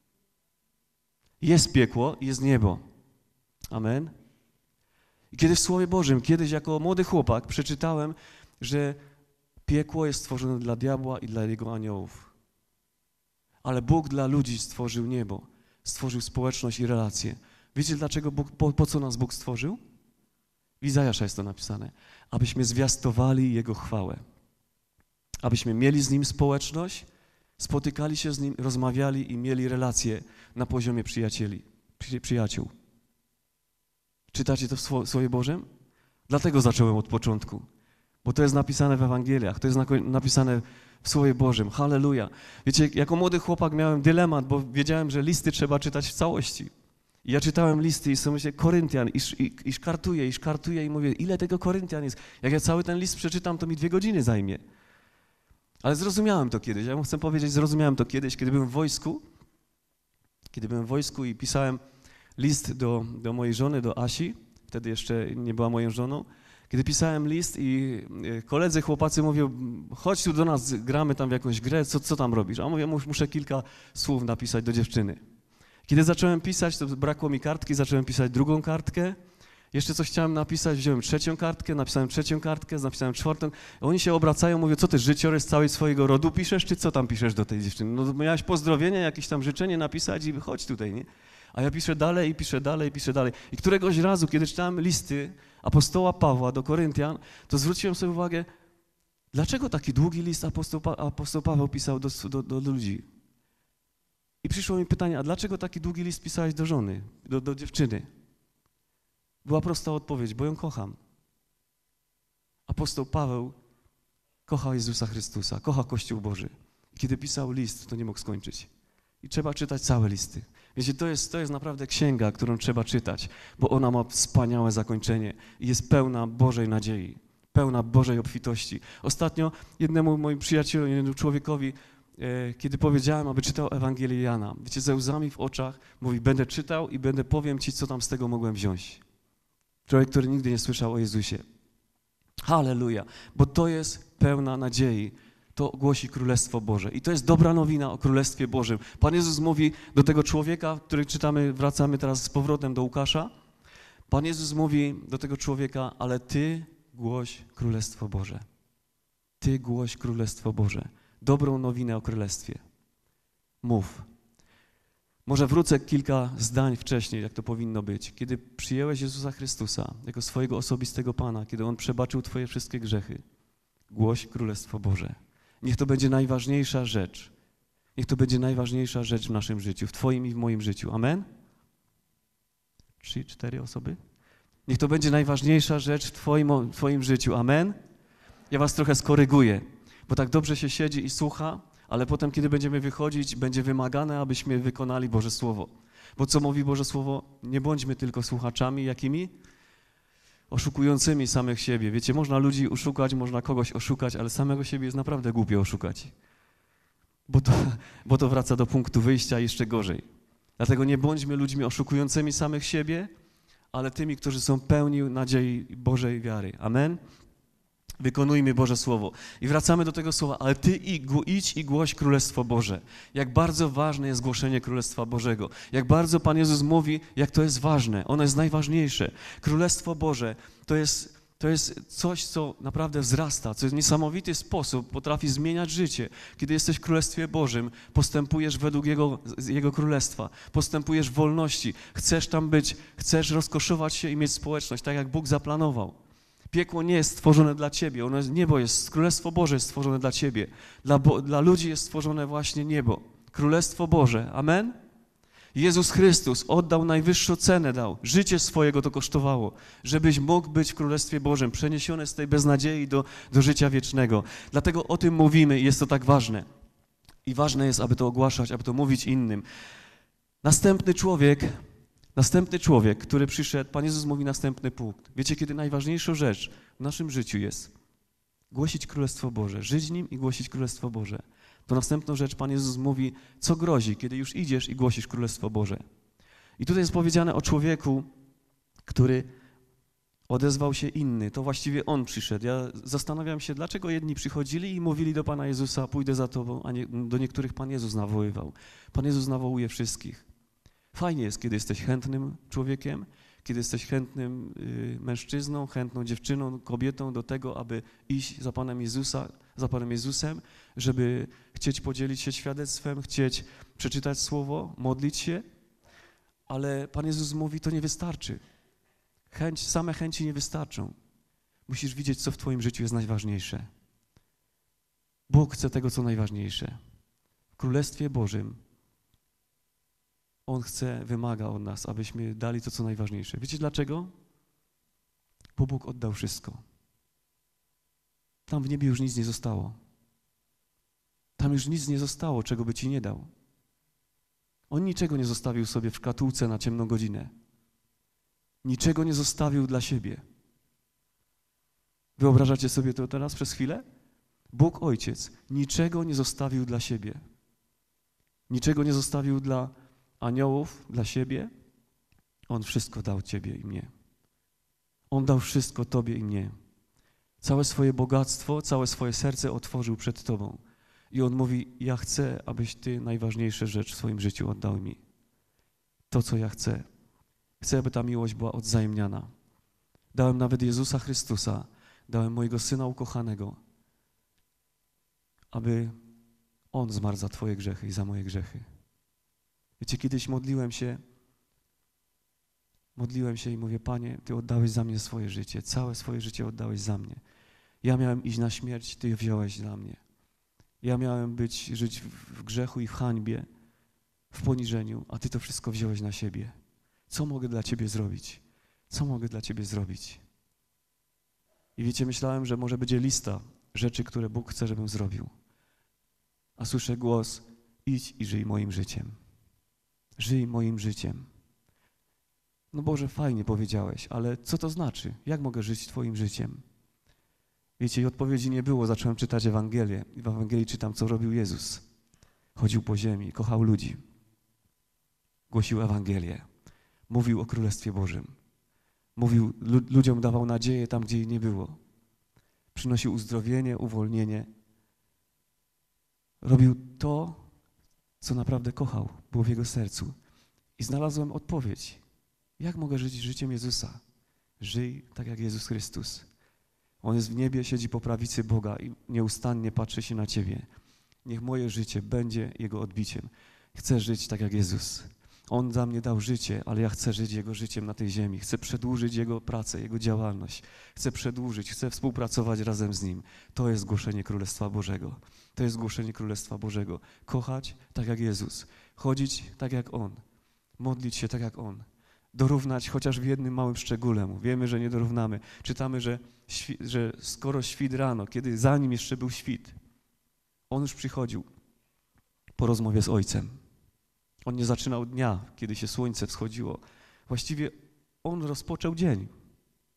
Jest piekło i jest niebo. Amen. I kiedy w Słowie Bożym, kiedyś jako młody chłopak przeczytałem, że piekło jest stworzone dla diabła i dla jego aniołów. Ale Bóg dla ludzi stworzył niebo, stworzył społeczność i relacje. Wiecie, dlaczego Bóg, po, po co nas Bóg stworzył? W Izajasza jest to napisane. Abyśmy zwiastowali Jego chwałę. Abyśmy mieli z Nim społeczność, spotykali się z Nim, rozmawiali i mieli relacje na poziomie przyjacieli, przy, przyjaciół. Czytacie to w Słowie Bożym? Dlatego zacząłem od początku, bo to jest napisane w Ewangeliach, to jest napisane w Słowie Bożym. Halleluja. Wiecie, jako młody chłopak miałem dylemat, bo wiedziałem, że listy trzeba czytać w całości. I ja czytałem listy i sobie myślę, Koryntian, i, i, i szkartuję, i szkartuję i mówię, ile tego Koryntian jest? Jak ja cały ten list przeczytam, to mi dwie godziny zajmie. Ale zrozumiałem to kiedyś, ja chcę powiedzieć, zrozumiałem to kiedyś, kiedy byłem w wojsku, kiedy byłem w wojsku i pisałem list do, do mojej żony, do Asi, wtedy jeszcze nie była moją żoną, kiedy pisałem list i koledzy, chłopacy mówią, chodź tu do nas, gramy tam w jakąś grę, co, co tam robisz? A mówię, muszę kilka słów napisać do dziewczyny. Kiedy zacząłem pisać, to brakło mi kartki, zacząłem pisać drugą kartkę, jeszcze coś chciałem napisać, wziąłem trzecią kartkę, napisałem trzecią kartkę, napisałem czwartą. Oni się obracają, mówią, co ty, życiorys całej swojego rodu piszesz, czy co tam piszesz do tej dziewczyny? No miałeś pozdrowienie, jakieś tam życzenie napisać i chodź tutaj, nie? A ja piszę dalej i piszę dalej i piszę dalej. I któregoś razu, kiedy czytałem listy apostoła Pawła do Koryntian, to zwróciłem sobie uwagę, dlaczego taki długi list apostoł, pa apostoł Paweł pisał do, do, do ludzi? I przyszło mi pytanie, a dlaczego taki długi list pisałeś do żony, do, do dziewczyny? Była prosta odpowiedź, bo ją kocham. Apostoł Paweł kocha Jezusa Chrystusa, kocha Kościół Boży. I kiedy pisał list, to nie mógł skończyć. I trzeba czytać całe listy. Wiecie, to jest, to jest naprawdę księga, którą trzeba czytać, bo ona ma wspaniałe zakończenie i jest pełna Bożej nadziei, pełna Bożej obfitości. Ostatnio jednemu moim przyjacielowi, jednemu człowiekowi, e, kiedy powiedziałem, aby czytał Ewangelię Jana, wiecie, ze łzami w oczach, mówi, będę czytał i będę powiem ci, co tam z tego mogłem wziąć. Człowiek, który nigdy nie słyszał o Jezusie. Halleluja, bo to jest pełna nadziei. To głosi Królestwo Boże. I to jest dobra nowina o Królestwie Bożym. Pan Jezus mówi do tego człowieka, który czytamy, wracamy teraz z powrotem do Łukasza. Pan Jezus mówi do tego człowieka, ale ty głoś Królestwo Boże. Ty głoś Królestwo Boże. Dobrą nowinę o Królestwie. Mów. Może wrócę kilka zdań wcześniej, jak to powinno być. Kiedy przyjęłeś Jezusa Chrystusa jako swojego osobistego Pana, kiedy On przebaczył twoje wszystkie grzechy, głoś Królestwo Boże. Niech to będzie najważniejsza rzecz. Niech to będzie najważniejsza rzecz w naszym życiu, w twoim i w moim życiu. Amen? Trzy, cztery osoby? Niech to będzie najważniejsza rzecz w twoim, w twoim życiu. Amen? Ja was trochę skoryguję, bo tak dobrze się siedzi i słucha, ale potem, kiedy będziemy wychodzić, będzie wymagane, abyśmy wykonali Boże Słowo. Bo co mówi Boże Słowo? Nie bądźmy tylko słuchaczami, jakimi? oszukującymi samych siebie. Wiecie, można ludzi oszukać, można kogoś oszukać, ale samego siebie jest naprawdę głupio oszukać. Bo to, bo to wraca do punktu wyjścia jeszcze gorzej. Dlatego nie bądźmy ludźmi oszukującymi samych siebie, ale tymi, którzy są pełni nadziei Bożej wiary. Amen? Wykonujmy Boże Słowo. I wracamy do tego słowa, ale Ty idź i głoś Królestwo Boże. Jak bardzo ważne jest głoszenie Królestwa Bożego. Jak bardzo Pan Jezus mówi, jak to jest ważne. Ono jest najważniejsze. Królestwo Boże to jest, to jest coś, co naprawdę wzrasta, co w niesamowity sposób potrafi zmieniać życie. Kiedy jesteś w Królestwie Bożym, postępujesz według Jego, Jego Królestwa. Postępujesz w wolności. Chcesz tam być, chcesz rozkoszować się i mieć społeczność, tak jak Bóg zaplanował. Piekło nie jest stworzone dla ciebie, ono jest, niebo jest, Królestwo Boże jest stworzone dla ciebie. Dla, bo, dla ludzi jest stworzone właśnie niebo. Królestwo Boże. Amen? Jezus Chrystus oddał najwyższą cenę, dał. Życie swojego to kosztowało, żebyś mógł być w Królestwie Bożym, przeniesiony z tej beznadziei do, do życia wiecznego. Dlatego o tym mówimy i jest to tak ważne. I ważne jest, aby to ogłaszać, aby to mówić innym. Następny człowiek... Następny człowiek, który przyszedł, Pan Jezus mówi następny punkt. Wiecie, kiedy najważniejszą rzecz w naszym życiu jest głosić Królestwo Boże, żyć nim i głosić Królestwo Boże. To następną rzecz Pan Jezus mówi, co grozi, kiedy już idziesz i głosisz Królestwo Boże. I tutaj jest powiedziane o człowieku, który odezwał się inny. To właściwie on przyszedł. Ja zastanawiam się, dlaczego jedni przychodzili i mówili do Pana Jezusa, pójdę za Tobą, a nie, do niektórych Pan Jezus nawoływał. Pan Jezus nawołuje wszystkich. Fajnie jest, kiedy jesteś chętnym człowiekiem, kiedy jesteś chętnym y, mężczyzną, chętną dziewczyną, kobietą do tego, aby iść za Panem Jezusa, za Panem Jezusem, żeby chcieć podzielić się świadectwem, chcieć przeczytać Słowo, modlić się, ale Pan Jezus mówi, to nie wystarczy. Chęć, same chęci nie wystarczą. Musisz widzieć, co w twoim życiu jest najważniejsze. Bóg chce tego, co najważniejsze. W Królestwie Bożym On chce, wymaga od nas, abyśmy dali to, co najważniejsze. Wiecie dlaczego? Bo Bóg oddał wszystko. Tam w niebie już nic nie zostało. Tam już nic nie zostało, czego by ci nie dał. On niczego nie zostawił sobie w szkatułce na ciemną godzinę. Niczego nie zostawił dla siebie. Wyobrażacie sobie to teraz przez chwilę? Bóg Ojciec niczego nie zostawił dla siebie. Niczego nie zostawił dla aniołów, dla siebie. On wszystko dał ciebie i mnie. On dał wszystko tobie i mnie. Całe swoje bogactwo, całe swoje serce otworzył przed tobą. I on mówi, ja chcę, abyś ty najważniejsze rzecz w swoim życiu oddał mi. To, co ja chcę. Chcę, aby ta miłość była odwzajemniana. Dałem nawet Jezusa Chrystusa, dałem mojego Syna ukochanego, aby On zmarł za twoje grzechy i za moje grzechy. Wiecie, kiedyś modliłem się, modliłem się i mówię, Panie, Ty oddałeś za mnie swoje życie, całe swoje życie oddałeś za mnie. Ja miałem iść na śmierć, Ty wziąłeś dla mnie. Ja miałem być, żyć w grzechu i w hańbie, w poniżeniu, a Ty to wszystko wziąłeś na siebie. Co mogę dla Ciebie zrobić? Co mogę dla Ciebie zrobić? I wiecie, myślałem, że może będzie lista rzeczy, które Bóg chce, żebym zrobił. A słyszę głos, idź i żyj moim życiem. Żyj moim życiem. No Boże, fajnie powiedziałeś, ale co to znaczy? Jak mogę żyć Twoim życiem? Wiecie, i odpowiedzi nie było. Zacząłem czytać Ewangelię i w Ewangelii czytam, co robił Jezus. Chodził po ziemi, kochał ludzi. Głosił Ewangelię. Mówił o Królestwie Bożym. Mówił, ludziom dawał nadzieję tam, gdzie jej nie było. Przynosił uzdrowienie, uwolnienie. Robił to, co naprawdę kochał, było w jego sercu. I znalazłem odpowiedź. Jak mogę żyć życiem Jezusa? Żyj tak jak Jezus Chrystus. On jest w niebie, siedzi po prawicy Boga i nieustannie patrzy się na ciebie. Niech moje życie będzie Jego odbiciem. Chcę żyć tak jak Jezus. On za mnie dał życie, ale ja chcę żyć Jego życiem na tej ziemi. Chcę przedłużyć Jego pracę, Jego działalność. Chcę przedłużyć, chcę współpracować razem z Nim. To jest głoszenie Królestwa Bożego. To jest głoszenie Królestwa Bożego. Kochać tak jak Jezus. Chodzić tak jak On. Modlić się tak jak On. Dorównać chociaż w jednym małym szczególe Mu. Wiemy, że nie dorównamy. Czytamy, że, że skoro świt rano, kiedy zanim jeszcze był świt, On już przychodził po rozmowie z Ojcem. On nie zaczynał dnia, kiedy się słońce wschodziło. Właściwie On rozpoczął dzień.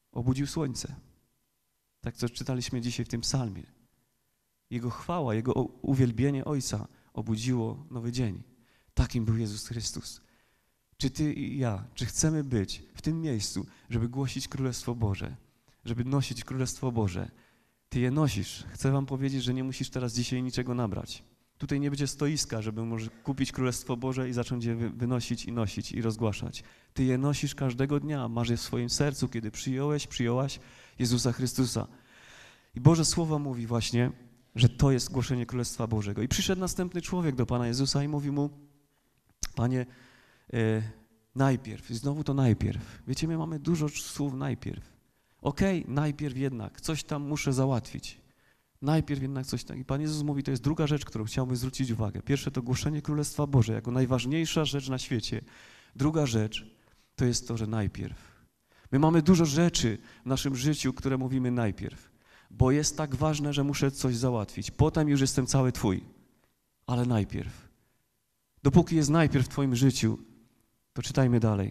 obudził słońce. Tak, co czytaliśmy dzisiaj w tym psalmie. Jego chwała, Jego uwielbienie Ojca obudziło nowy dzień. Takim był Jezus Chrystus. Czy ty i ja, czy chcemy być w tym miejscu, żeby głosić Królestwo Boże, żeby nosić Królestwo Boże? Ty je nosisz. Chcę wam powiedzieć, że nie musisz teraz dzisiaj niczego nabrać. Tutaj nie będzie stoiska, żeby może kupić Królestwo Boże i zacząć je wynosić i nosić i rozgłaszać. Ty je nosisz każdego dnia, masz je w swoim sercu, kiedy przyjąłeś, przyjęłaś Jezusa Chrystusa. I Boże Słowo mówi właśnie, że to jest głoszenie Królestwa Bożego. I przyszedł następny człowiek do Pana Jezusa i mówi mu, Panie, e, najpierw, i znowu to najpierw. Wiecie, my mamy dużo słów najpierw. Okej, okay, najpierw jednak, coś tam muszę załatwić. Najpierw jednak coś tam. I Pan Jezus mówi, to jest druga rzecz, którą chciałbym zwrócić uwagę. Pierwsze to głoszenie Królestwa Boże jako najważniejsza rzecz na świecie. Druga rzecz to jest to, że najpierw. My mamy dużo rzeczy w naszym życiu, które mówimy najpierw, bo jest tak ważne, że muszę coś załatwić. Potem już jestem cały Twój, ale najpierw. Dopóki jest najpierw w Twoim życiu, to czytajmy dalej.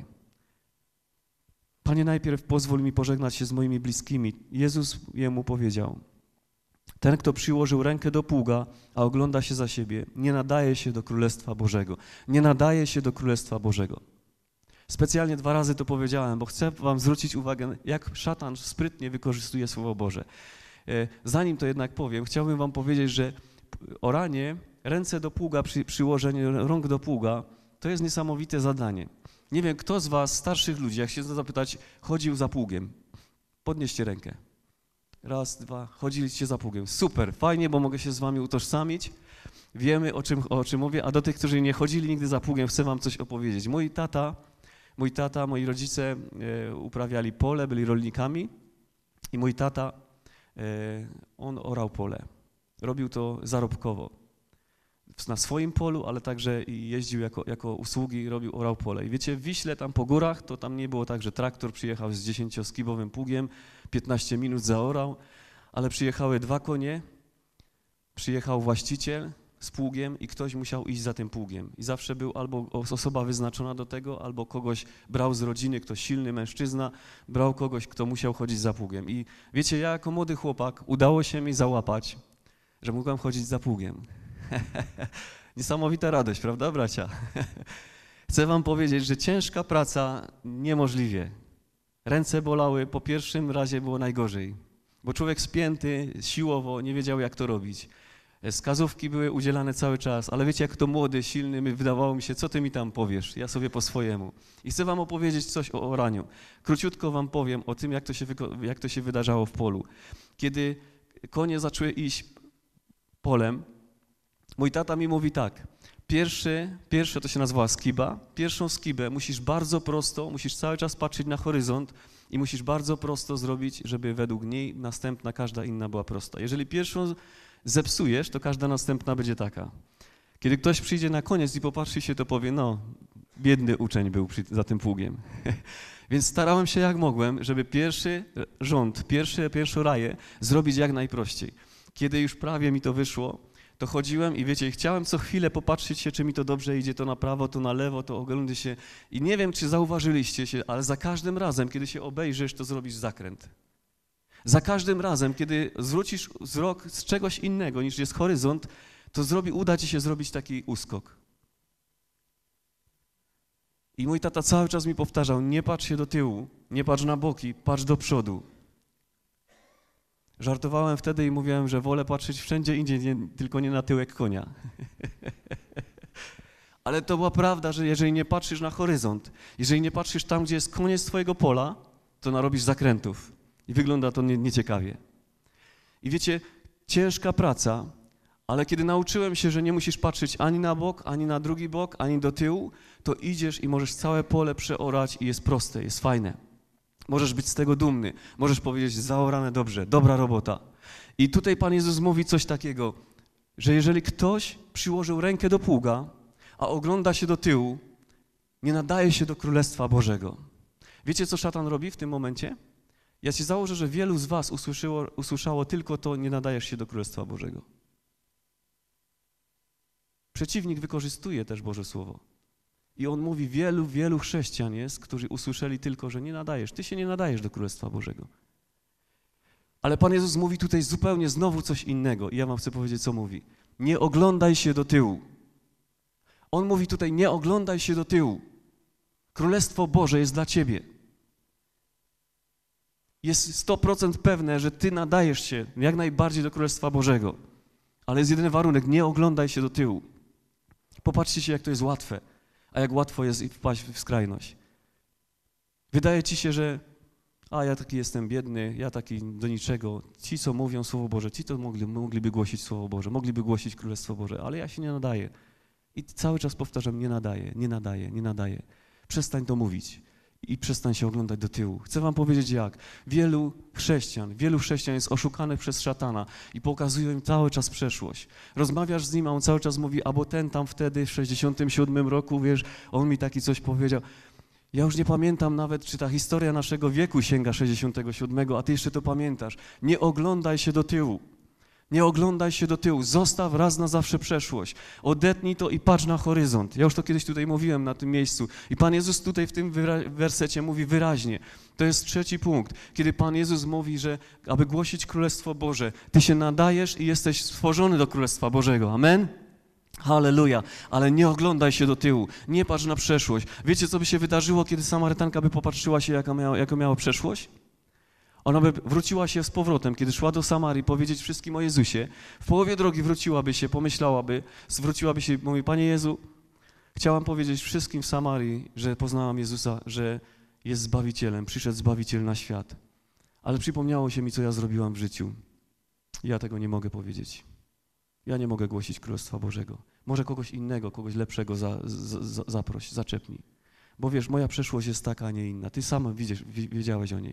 Panie, najpierw pozwól mi pożegnać się z moimi bliskimi. Jezus jemu powiedział, ten, kto przyłożył rękę do pługa, a ogląda się za siebie, nie nadaje się do Królestwa Bożego. Nie nadaje się do Królestwa Bożego. Specjalnie dwa razy to powiedziałem, bo chcę wam zwrócić uwagę, jak szatan sprytnie wykorzystuje Słowo Boże. Zanim to jednak powiem, chciałbym wam powiedzieć, że oranie, ręce do pługa, przy, przyłożenie rąk do pługa, to jest niesamowite zadanie. Nie wiem, kto z was, starszych ludzi, jak się zapytać, chodził za pługiem? Podnieście rękę. Raz, dwa, chodziliście za pługiem. Super, fajnie, bo mogę się z wami utożsamić. Wiemy, o czym, o czym mówię, a do tych, którzy nie chodzili nigdy za pługiem, chcę wam coś opowiedzieć. Mój tata, mój tata, moi rodzice e, uprawiali pole, byli rolnikami i mój tata, e, on orał pole. Robił to zarobkowo. Na swoim polu, ale także i jeździł jako, jako usługi, robił, orał pole. I wiecie, w Wiśle, tam po górach, to tam nie było tak, że traktor przyjechał z dziesięcioskibowym pługiem, piętnaście minut zaorał, ale przyjechały dwa konie, przyjechał właściciel z pługiem i ktoś musiał iść za tym pługiem. I zawsze był albo osoba wyznaczona do tego, albo kogoś brał z rodziny, ktoś silny mężczyzna, brał kogoś, kto musiał chodzić za pługiem. I wiecie, ja jako młody chłopak udało się mi załapać, że mogłem chodzić za pługiem. Niesamowita radość, prawda, bracia? Chcę wam powiedzieć, że ciężka praca niemożliwie. Ręce bolały, po pierwszym razie było najgorzej, bo człowiek spięty siłowo nie wiedział, jak to robić. Wskazówki były udzielane cały czas, ale wiecie, jak to młody, silny, wydawało mi się, co ty mi tam powiesz? Ja sobie po swojemu. I chcę wam opowiedzieć coś o oraniu. Króciutko wam powiem o tym, jak to się, jak to się wydarzało w polu. Kiedy konie zaczęły iść polem, mój tata mi mówi tak, pierwszy, pierwsze to się nazywa skiba, pierwszą skibę musisz bardzo prosto, musisz cały czas patrzeć na horyzont i musisz bardzo prosto zrobić, żeby według niej następna, każda inna była prosta. Jeżeli pierwszą zepsujesz, to każda następna będzie taka. Kiedy ktoś przyjdzie na koniec i popatrzy się, to powie, no, biedny uczeń był przy, za tym pługiem. Więc starałem się jak mogłem, żeby pierwszy rząd, pierwszy, pierwszą raję zrobić jak najprościej. Kiedy już prawie mi to wyszło, to chodziłem i wiecie, chciałem co chwilę popatrzeć się, czy mi to dobrze idzie, to na prawo, to na lewo, to oglądy się. I nie wiem, czy zauważyliście się, ale za każdym razem, kiedy się obejrzysz, to zrobisz zakręt. Za każdym razem, kiedy zwrócisz wzrok z czegoś innego niż jest horyzont, to zrobi, uda ci się zrobić taki uskok. I mój tata cały czas mi powtarzał, nie patrz się do tyłu, nie patrz na boki, patrz do przodu. Żartowałem wtedy i mówiłem, że wolę patrzeć wszędzie indziej, nie, tylko nie na tyłek konia. Ale to była prawda, że jeżeli nie patrzysz na horyzont, jeżeli nie patrzysz tam, gdzie jest koniec twojego pola, to narobisz zakrętów i wygląda to nie, nieciekawie. I wiecie, ciężka praca, ale kiedy nauczyłem się, że nie musisz patrzeć ani na bok, ani na drugi bok, ani do tyłu, to idziesz i możesz całe pole przeorać i jest proste, jest fajne. Możesz być z tego dumny, możesz powiedzieć, zaorane dobrze, dobra robota. I tutaj Pan Jezus mówi coś takiego, że jeżeli ktoś przyłożył rękę do pługa, a ogląda się do tyłu, nie nadaje się do Królestwa Bożego. Wiecie, co szatan robi w tym momencie? Ja ci założę, że wielu z was usłyszało, usłyszało tylko to, nie nadajesz się do Królestwa Bożego. Przeciwnik wykorzystuje też Boże Słowo. I on mówi, wielu, wielu chrześcijan jest, którzy usłyszeli tylko, że nie nadajesz, ty się nie nadajesz do Królestwa Bożego. Ale Pan Jezus mówi tutaj zupełnie znowu coś innego. I ja wam chcę powiedzieć, co mówi. Nie oglądaj się do tyłu. On mówi tutaj, nie oglądaj się do tyłu. Królestwo Boże jest dla ciebie. Jest sto procent pewne, że ty nadajesz się jak najbardziej do Królestwa Bożego. Ale jest jedyny warunek, nie oglądaj się do tyłu. Popatrzcie się, jak to jest łatwe, a jak łatwo jest wpaść w skrajność. Wydaje ci się, że a ja taki jestem biedny, ja taki do niczego. Ci, co mówią Słowo Boże, ci, to mogli, mogliby głosić Słowo Boże, mogliby głosić Królestwo Boże, ale ja się nie nadaję. I cały czas powtarzam, nie nadaję, nie nadaję, nie nadaję. Przestań to mówić i przestań się oglądać do tyłu. Chcę wam powiedzieć jak. Wielu chrześcijan, wielu chrześcijan jest oszukanych przez szatana i pokazują im cały czas przeszłość. Rozmawiasz z nim, a on cały czas mówi, albo ten tam wtedy w sześćdziesiątym siódmym roku, wiesz, on mi taki coś powiedział. Ja już nie pamiętam nawet, czy ta historia naszego wieku sięga sześćdziesiątego siódmego, a ty jeszcze to pamiętasz. Nie oglądaj się do tyłu. Nie oglądaj się do tyłu. Zostaw raz na zawsze przeszłość. Odetnij to i patrz na horyzont. Ja już to kiedyś tutaj mówiłem na tym miejscu. I Pan Jezus tutaj w tym wersecie mówi wyraźnie. To jest trzeci punkt, kiedy Pan Jezus mówi, że aby głosić Królestwo Boże, ty się nadajesz i jesteś stworzony do Królestwa Bożego. Amen? Halleluja, ale nie oglądaj się do tyłu, nie patrz na przeszłość. Wiecie, co by się wydarzyło, kiedy Samarytanka by popatrzyła się, jaka miała, jaką miała przeszłość? Ona by wróciła się z powrotem, kiedy szła do Samarii powiedzieć wszystkim o Jezusie. W połowie drogi wróciłaby się, pomyślałaby, zwróciłaby się i mówi, Panie Jezu, chciałam powiedzieć wszystkim w Samarii, że poznałam Jezusa, że jest Zbawicielem, przyszedł Zbawiciel na świat. Ale przypomniało się mi, co ja zrobiłam w życiu. Ja tego nie mogę powiedzieć. Ja nie mogę głosić Królestwa Bożego. Może kogoś innego, kogoś lepszego za, za, zaproś, zaczepnij. Bo wiesz, moja przeszłość jest taka, a nie inna. Ty sam widzisz, wiedziałeś o niej.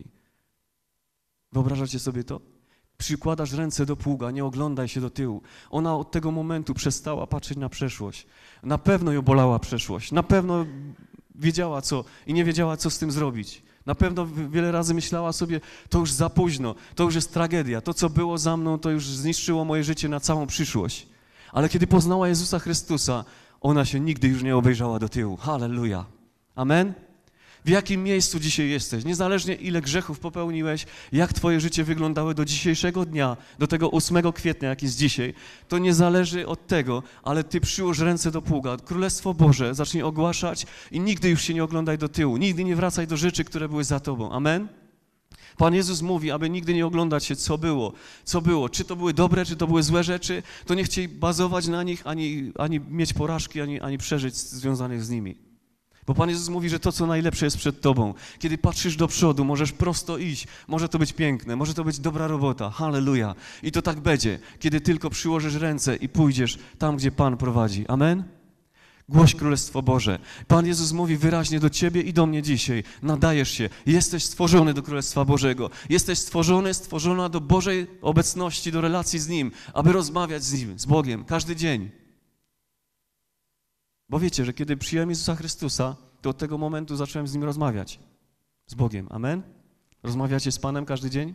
Wyobrażacie sobie to? Przykładasz ręce do pługa, nie oglądaj się do tyłu. Ona od tego momentu przestała patrzeć na przeszłość. Na pewno ją bolała przeszłość. Na pewno wiedziała co i nie wiedziała, co z tym zrobić. Na pewno wiele razy myślała sobie, to już za późno, to już jest tragedia. To, co było za mną, to już zniszczyło moje życie na całą przyszłość. Ale kiedy poznała Jezusa Chrystusa, ona się nigdy już nie obejrzała do tyłu. Halleluja. Amen? W jakim miejscu dzisiaj jesteś? Niezależnie ile grzechów popełniłeś, jak twoje życie wyglądało do dzisiejszego dnia, do tego ósmego kwietnia, jak jest dzisiaj, to nie zależy od tego, ale ty przyłóż ręce do pługa. Królestwo Boże zacznij ogłaszać i nigdy już się nie oglądaj do tyłu. Nigdy nie wracaj do rzeczy, które były za tobą. Amen? Pan Jezus mówi, aby nigdy nie oglądać się, co było, co było. Czy to były dobre, czy to były złe rzeczy, to nie chciej bazować na nich, ani, ani mieć porażki, ani, ani przeżyć związanych z nimi. Bo Pan Jezus mówi, że to, co najlepsze jest przed tobą. Kiedy patrzysz do przodu, możesz prosto iść. Może to być piękne, może to być dobra robota. Halleluja. I to tak będzie, kiedy tylko przyłożysz ręce i pójdziesz tam, gdzie Pan prowadzi. Amen? Głoś Królestwo Boże. Pan Jezus mówi wyraźnie do ciebie i do mnie dzisiaj. Nadajesz się. Jesteś stworzony do Królestwa Bożego. Jesteś stworzony, stworzona do Bożej obecności, do relacji z Nim, aby rozmawiać z Nim, z Bogiem, każdy dzień. Bo wiecie, że kiedy przyjąłem Jezusa Chrystusa, to od tego momentu zacząłem z Nim rozmawiać. Z Bogiem. Amen? Rozmawiacie z Panem każdy dzień?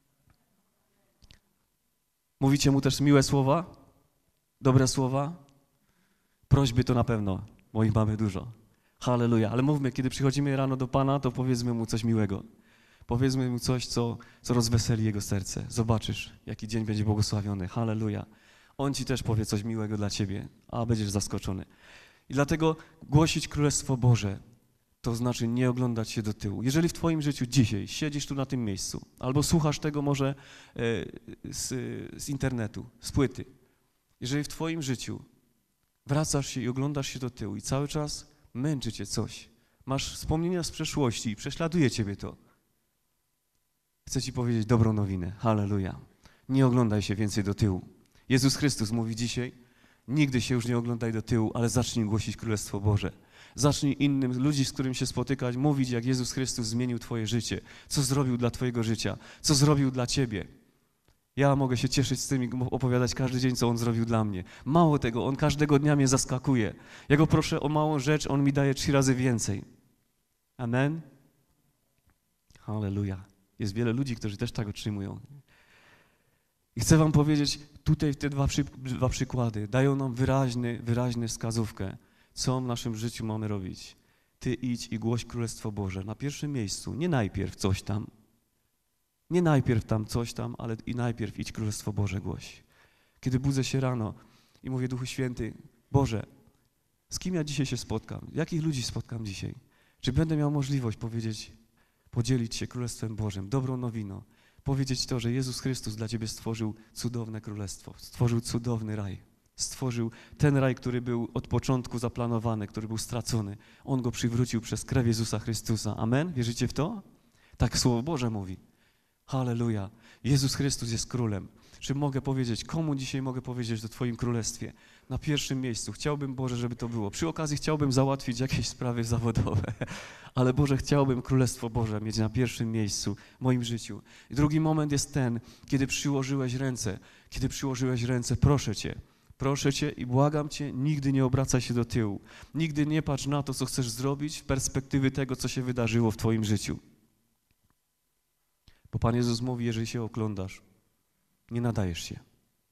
Mówicie Mu też miłe słowa? Dobre słowa? Prośby to na pewno, bo ich mamy dużo. Halleluja. Ale mówmy, kiedy przychodzimy rano do Pana, to powiedzmy Mu coś miłego. Powiedzmy Mu coś, co, co rozweseli Jego serce. Zobaczysz, jaki dzień będzie błogosławiony. Halleluja. On ci też powie coś miłego dla ciebie, a będziesz zaskoczony. I dlatego głosić Królestwo Boże to znaczy nie oglądać się do tyłu. Jeżeli w twoim życiu dzisiaj siedzisz tu na tym miejscu, albo słuchasz tego może z, z internetu, z płyty, jeżeli w twoim życiu wracasz się i oglądasz się do tyłu i cały czas męczy cię coś, masz wspomnienia z przeszłości i prześladuje ciebie to, chcę ci powiedzieć dobrą nowinę. Halleluja. Nie oglądaj się więcej do tyłu. Jezus Chrystus mówi dzisiaj, nigdy się już nie oglądaj do tyłu, ale zacznij głosić Królestwo Boże. Zacznij innym, ludzi, z którymi się spotykać, mówić, jak Jezus Chrystus zmienił twoje życie, co zrobił dla twojego życia, co zrobił dla ciebie. Ja mogę się cieszyć z tym i opowiadać każdy dzień, co On zrobił dla mnie. Mało tego, On każdego dnia mnie zaskakuje. Ja Go proszę o małą rzecz, On mi daje trzy razy więcej. Amen? Halleluja. Jest wiele ludzi, którzy też tak otrzymują. I chcę wam powiedzieć, tutaj te dwa, przy, dwa przykłady dają nam wyraźny, wyraźny wskazówkę, Co w naszym życiu mamy robić? Ty idź i głoś Królestwo Boże na pierwszym miejscu, nie najpierw coś tam, nie najpierw tam coś tam, ale i najpierw idź Królestwo Boże głoś. Kiedy budzę się rano i mówię, Duchu Święty, Boże, z kim ja dzisiaj się spotkam? Jakich ludzi spotkam dzisiaj? Czy będę miał możliwość powiedzieć, podzielić się Królestwem Bożym, dobrą nowiną, powiedzieć to, że Jezus Chrystus dla ciebie stworzył cudowne królestwo, stworzył cudowny raj, stworzył ten raj, który był od początku zaplanowany, który był stracony. On go przywrócił przez krew Jezusa Chrystusa. Amen? Wierzycie w to? Tak Słowo Boże mówi. Halleluja. Jezus Chrystus jest królem. Czy mogę powiedzieć, komu dzisiaj mogę powiedzieć o Twoim królestwie? Na pierwszym miejscu. Chciałbym, Boże, żeby to było. Przy okazji chciałbym załatwić jakieś sprawy zawodowe, ale Boże, chciałbym Królestwo Boże mieć na pierwszym miejscu w moim życiu. I drugi moment jest ten, kiedy przyłożyłeś ręce. Kiedy przyłożyłeś ręce, proszę Cię, proszę Cię i błagam Cię, nigdy nie obracaj się do tyłu. Nigdy nie patrz na to, co chcesz zrobić w perspektywy tego, co się wydarzyło w Twoim życiu. Bo Pan Jezus mówi, jeżeli się oglądasz, nie nadajesz się.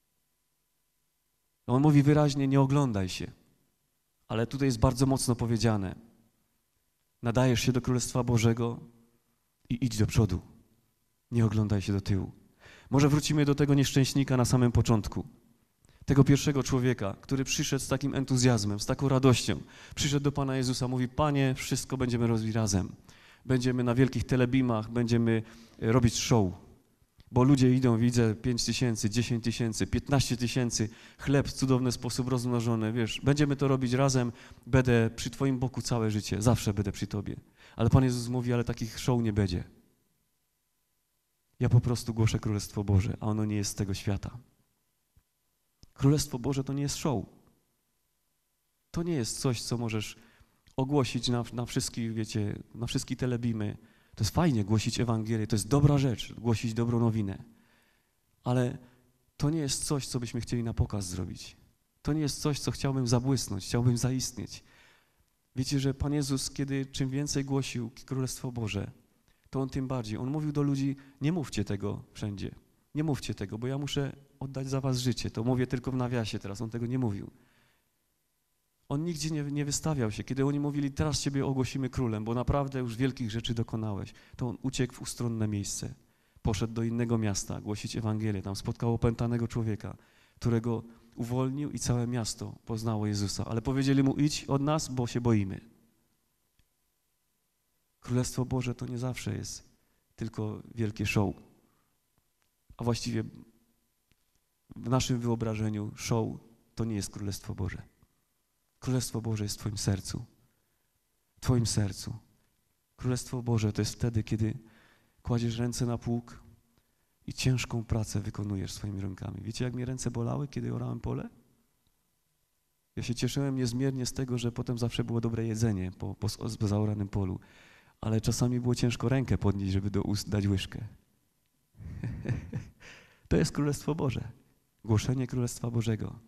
On mówi wyraźnie, nie oglądaj się. Ale tutaj jest bardzo mocno powiedziane. Nadajesz się do Królestwa Bożego i idź do przodu. Nie oglądaj się do tyłu. Może wrócimy do tego nieszczęśnika na samym początku. Tego pierwszego człowieka, który przyszedł z takim entuzjazmem, z taką radością. Przyszedł do Pana Jezusa, mówi, Panie, wszystko będziemy robić razem. Będziemy na wielkich telebimach, będziemy robić show. Bo ludzie idą, widzę, pięć tysięcy, dziesięć tysięcy, piętnaście tysięcy, chleb w cudowny sposób rozmnożony, wiesz, będziemy to robić razem, będę przy Twoim boku całe życie, zawsze będę przy Tobie. Ale Pan Jezus mówi, ale takich show nie będzie. Ja po prostu głoszę Królestwo Boże, a ono nie jest z tego świata. Królestwo Boże to nie jest show. To nie jest coś, co możesz ogłosić na, na wszystkich, wiecie, na wszystkie telebimy. To jest fajnie głosić Ewangelię, to jest dobra rzecz, głosić dobrą nowinę. Ale to nie jest coś, co byśmy chcieli na pokaz zrobić. To nie jest coś, co chciałbym zabłysnąć, chciałbym zaistnieć. Wiecie, że Pan Jezus, kiedy czym więcej głosił Królestwo Boże, to On tym bardziej. On mówił do ludzi, nie mówcie tego wszędzie. Nie mówcie tego, bo ja muszę oddać za was życie. To mówię tylko w nawiasie teraz, On tego nie mówił. On nigdzie nie, nie wystawiał się. Kiedy oni mówili, teraz Ciebie ogłosimy królem, bo naprawdę już wielkich rzeczy dokonałeś, to on uciekł w ustronne miejsce. Poszedł do innego miasta głosić Ewangelię. Tam spotkał opętanego człowieka, którego uwolnił i całe miasto poznało Jezusa. Ale powiedzieli mu, idź od nas, bo się boimy. Królestwo Boże to nie zawsze jest tylko wielkie show. A właściwie w naszym wyobrażeniu show to nie jest Królestwo Boże. Królestwo Boże jest w Twoim sercu. W Twoim sercu. Królestwo Boże to jest wtedy, kiedy kładziesz ręce na pług i ciężką pracę wykonujesz swoimi rękami. Wiecie, jak mnie ręce bolały, kiedy orałem pole? Ja się cieszyłem niezmiernie z tego, że potem zawsze było dobre jedzenie po, po zaoranym polu, ale czasami było ciężko rękę podnieść, żeby do ust dać łyżkę. To jest Królestwo Boże. Głoszenie Królestwa Bożego.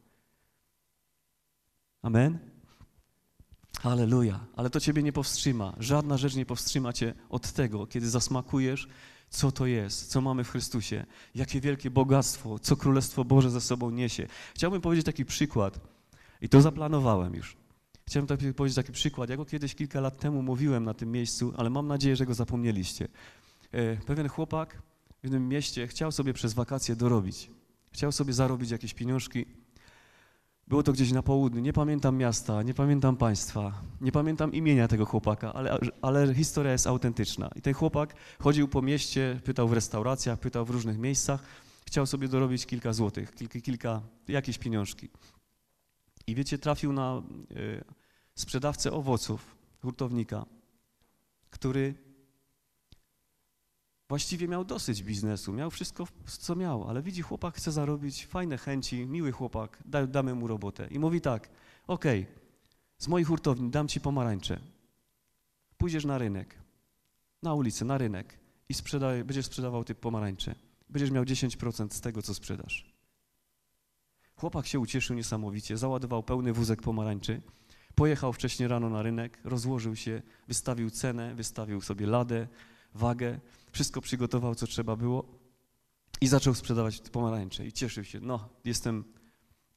Amen? Halleluja. Ale to Ciebie nie powstrzyma. Żadna rzecz nie powstrzyma Cię od tego, kiedy zasmakujesz, co to jest, co mamy w Chrystusie, jakie wielkie bogactwo, co Królestwo Boże ze sobą niesie. Chciałbym powiedzieć taki przykład i to zaplanowałem już. Chciałem tak powiedzieć taki przykład. Ja go kiedyś kilka lat temu mówiłem na tym miejscu, ale mam nadzieję, że go zapomnieliście. Pewien chłopak w jednym mieście chciał sobie przez wakacje dorobić. Chciał sobie zarobić jakieś pieniążki. Było to gdzieś na południu, nie pamiętam miasta, nie pamiętam państwa, nie pamiętam imienia tego chłopaka, ale, ale historia jest autentyczna. I ten chłopak chodził po mieście, pytał w restauracjach, pytał w różnych miejscach, chciał sobie dorobić kilka złotych, kilka, kilka jakieś pieniążki. I wiecie, trafił na y, sprzedawcę owoców, hurtownika, który właściwie miał dosyć biznesu, miał wszystko, co miał, ale widzi, chłopak chce zarobić, fajne chęci, miły chłopak, da, damy mu robotę. I mówi tak, okej, okay, z mojej hurtowni dam ci pomarańcze. Pójdziesz na rynek, na ulicę, na rynek i sprzedaj, będziesz sprzedawał te pomarańcze. Będziesz miał dziesięć procent z tego, co sprzedasz. Chłopak się ucieszył niesamowicie, załadował pełny wózek pomarańczy, pojechał wcześniej rano na rynek, rozłożył się, wystawił cenę, wystawił sobie ladę, wagę, wszystko przygotował, co trzeba było i zaczął sprzedawać pomarańcze i cieszył się. No, jestem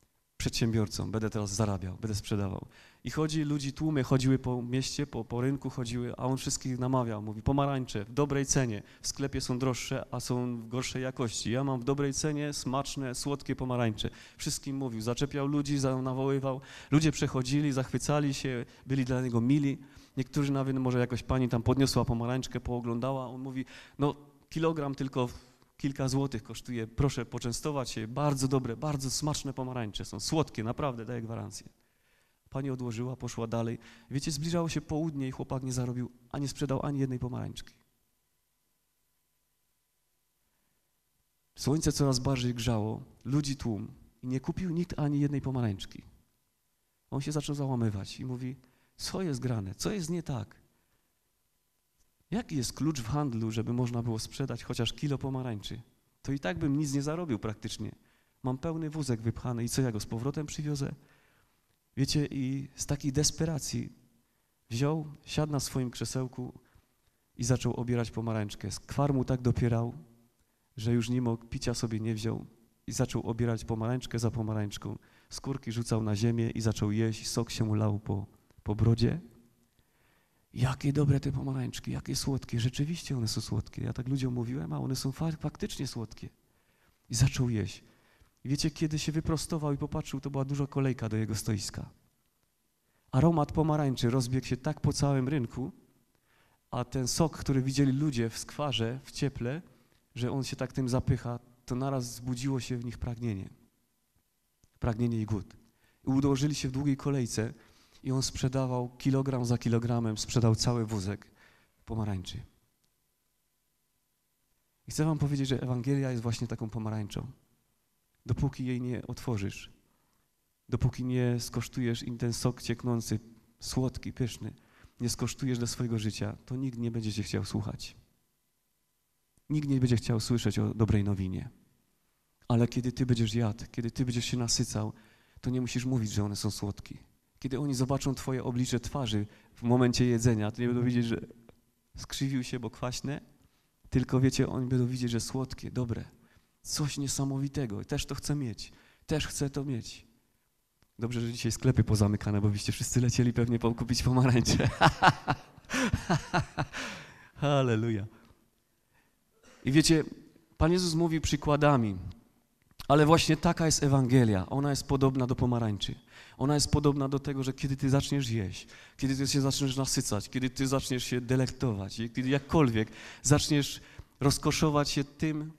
przedsiębiorcą, będę teraz zarabiał, będę sprzedawał. I chodzi, ludzi, tłumy chodziły po mieście, po, po rynku chodziły, a on wszystkich namawiał, mówi, pomarańcze w dobrej cenie, w sklepie są droższe, a są w gorszej jakości. Ja mam w dobrej cenie smaczne, słodkie pomarańcze. Wszystkim mówił, zaczepiał ludzi, nawoływał, ludzie przechodzili, zachwycali się, byli dla niego mili. Niektórzy nawet, może jakoś pani tam podniosła pomarańczkę, pooglądała, on mówi, no kilogram tylko kilka złotych kosztuje, proszę poczęstować się, bardzo dobre, bardzo smaczne pomarańcze, są słodkie, naprawdę, daję gwarancję. Pani odłożyła, poszła dalej. Wiecie, zbliżało się południe i chłopak nie zarobił, a nie sprzedał ani jednej pomarańczki. Słońce coraz bardziej grzało, ludzi tłum i nie kupił nikt ani jednej pomarańczki. On się zaczął załamywać i mówi, co jest grane, co jest nie tak? Jaki jest klucz w handlu, żeby można było sprzedać chociaż kilo pomarańczy? To i tak bym nic nie zarobił praktycznie. Mam pełny wózek wypchany i co, ja go z powrotem przywiozę? Wiecie, i z takiej desperacji wziął, siadł na swoim krzesełku i zaczął obierać pomarańczkę. Skwar mu tak dopierał, że już nie mógł, picia sobie nie wziął i zaczął obierać pomarańczkę za pomarańczką. Skórki rzucał na ziemię i zaczął jeść, sok się mu lał po, po brodzie. Jakie dobre te pomarańczki, jakie słodkie. Rzeczywiście one są słodkie. Ja tak ludziom mówiłem, a one są faktycznie słodkie. I zaczął jeść. I wiecie, kiedy się wyprostował i popatrzył, to była duża kolejka do jego stoiska. Aromat pomarańczy rozbiegł się tak po całym rynku, a ten sok, który widzieli ludzie w skwarze, w cieple, że on się tak tym zapycha, to naraz wzbudziło się w nich pragnienie. Pragnienie i głód. I ułożyli się w długiej kolejce i on sprzedawał kilogram za kilogramem, sprzedał cały wózek pomarańczy. I chcę wam powiedzieć, że Ewangelia jest właśnie taką pomarańczą. Dopóki jej nie otworzysz, dopóki nie skosztujesz i ten sok cieknący, słodki, pyszny, nie skosztujesz do swojego życia, to nikt nie będzie cię chciał słuchać. Nikt nie będzie chciał słyszeć o dobrej nowinie. Ale kiedy ty będziesz jadł, kiedy ty będziesz się nasycał, to nie musisz mówić, że one są słodkie. Kiedy oni zobaczą twoje oblicze twarzy w momencie jedzenia, to nie będą widzieć, że skrzywił się, bo kwaśne, tylko wiecie, oni będą widzieć, że słodkie, dobre. Coś niesamowitego. Też to chcę mieć. Też chcę to mieć. Dobrze, że dzisiaj sklepy pozamykane, bo byście wszyscy lecieli pewnie kupić pomarańcze. Halleluja. I wiecie, Pan Jezus mówi przykładami, ale właśnie taka jest Ewangelia. Ona jest podobna do pomarańczy. Ona jest podobna do tego, że kiedy ty zaczniesz jeść, kiedy ty się zaczniesz nasycać, kiedy ty zaczniesz się delektować, kiedy jakkolwiek zaczniesz rozkoszować się tym,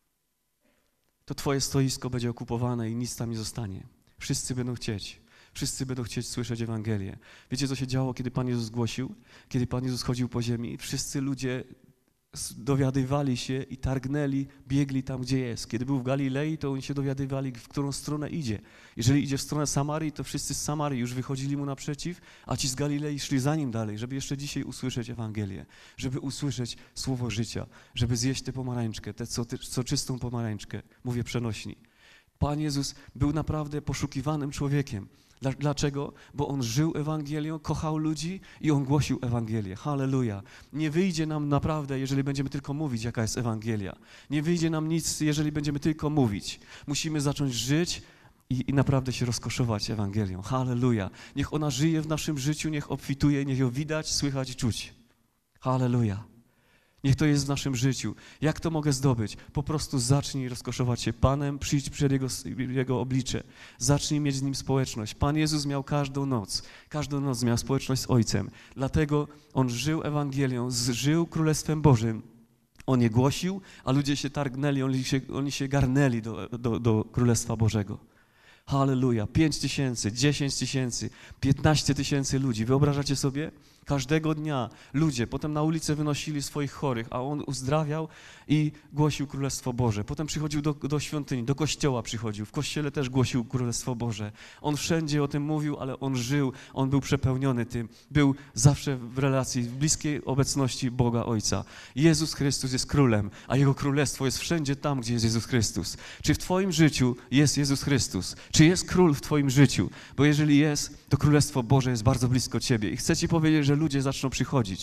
to twoje stoisko będzie okupowane i nic tam nie zostanie. Wszyscy będą chcieć. Wszyscy będą chcieć słyszeć Ewangelię. Wiecie, co się działo, kiedy Pan Jezus głosił? Kiedy Pan Jezus chodził po ziemi? Wszyscy ludzie dowiadywali się i targnęli, biegli tam, gdzie jest. Kiedy był w Galilei, to oni się dowiadywali, w którą stronę idzie. Jeżeli idzie w stronę Samarii, to wszyscy z Samarii już wychodzili mu naprzeciw, a ci z Galilei szli za nim dalej, żeby jeszcze dzisiaj usłyszeć Ewangelię, żeby usłyszeć słowo życia, żeby zjeść tę pomarańczkę, tę soczystą pomarańczkę, mówię przenośni. Pan Jezus był naprawdę poszukiwanym człowiekiem. Dlaczego? Bo On żył Ewangelią, kochał ludzi i On głosił Ewangelię. Halleluja. Nie wyjdzie nam naprawdę, jeżeli będziemy tylko mówić, jaka jest Ewangelia. Nie wyjdzie nam nic, jeżeli będziemy tylko mówić. Musimy zacząć żyć i, i naprawdę się rozkoszować Ewangelią. Halleluja. Niech ona żyje w naszym życiu, niech obfituje, niech ją widać, słychać i czuć. Halleluja. Niech to jest w naszym życiu. Jak to mogę zdobyć? Po prostu zacznij rozkoszować się Panem, przyjdź przed Jego, Jego oblicze. Zacznij mieć z Nim społeczność. Pan Jezus miał każdą noc. Każdą noc miał społeczność z Ojcem. Dlatego On żył Ewangelią, żył Królestwem Bożym. On je głosił, a ludzie się targnęli, oni się, oni się garnęli do, do, do Królestwa Bożego. Halleluja. Pięć tysięcy, dziesięć tysięcy, piętnaście tysięcy ludzi. Wyobrażacie sobie? Każdego dnia ludzie potem na ulicę wynosili swoich chorych, a on uzdrawiał i głosił Królestwo Boże. Potem przychodził do, do świątyni, do kościoła przychodził. W kościele też głosił Królestwo Boże. On wszędzie o tym mówił, ale on żył, on był przepełniony tym. Był zawsze w relacji, w bliskiej obecności Boga Ojca. Jezus Chrystus jest Królem, a Jego Królestwo jest wszędzie tam, gdzie jest Jezus Chrystus. Czy w twoim życiu jest Jezus Chrystus? Czy jest Król w twoim życiu? Bo jeżeli jest, to Królestwo Boże jest bardzo blisko ciebie. I chcę ci powiedzieć, że ludzie zaczną przychodzić.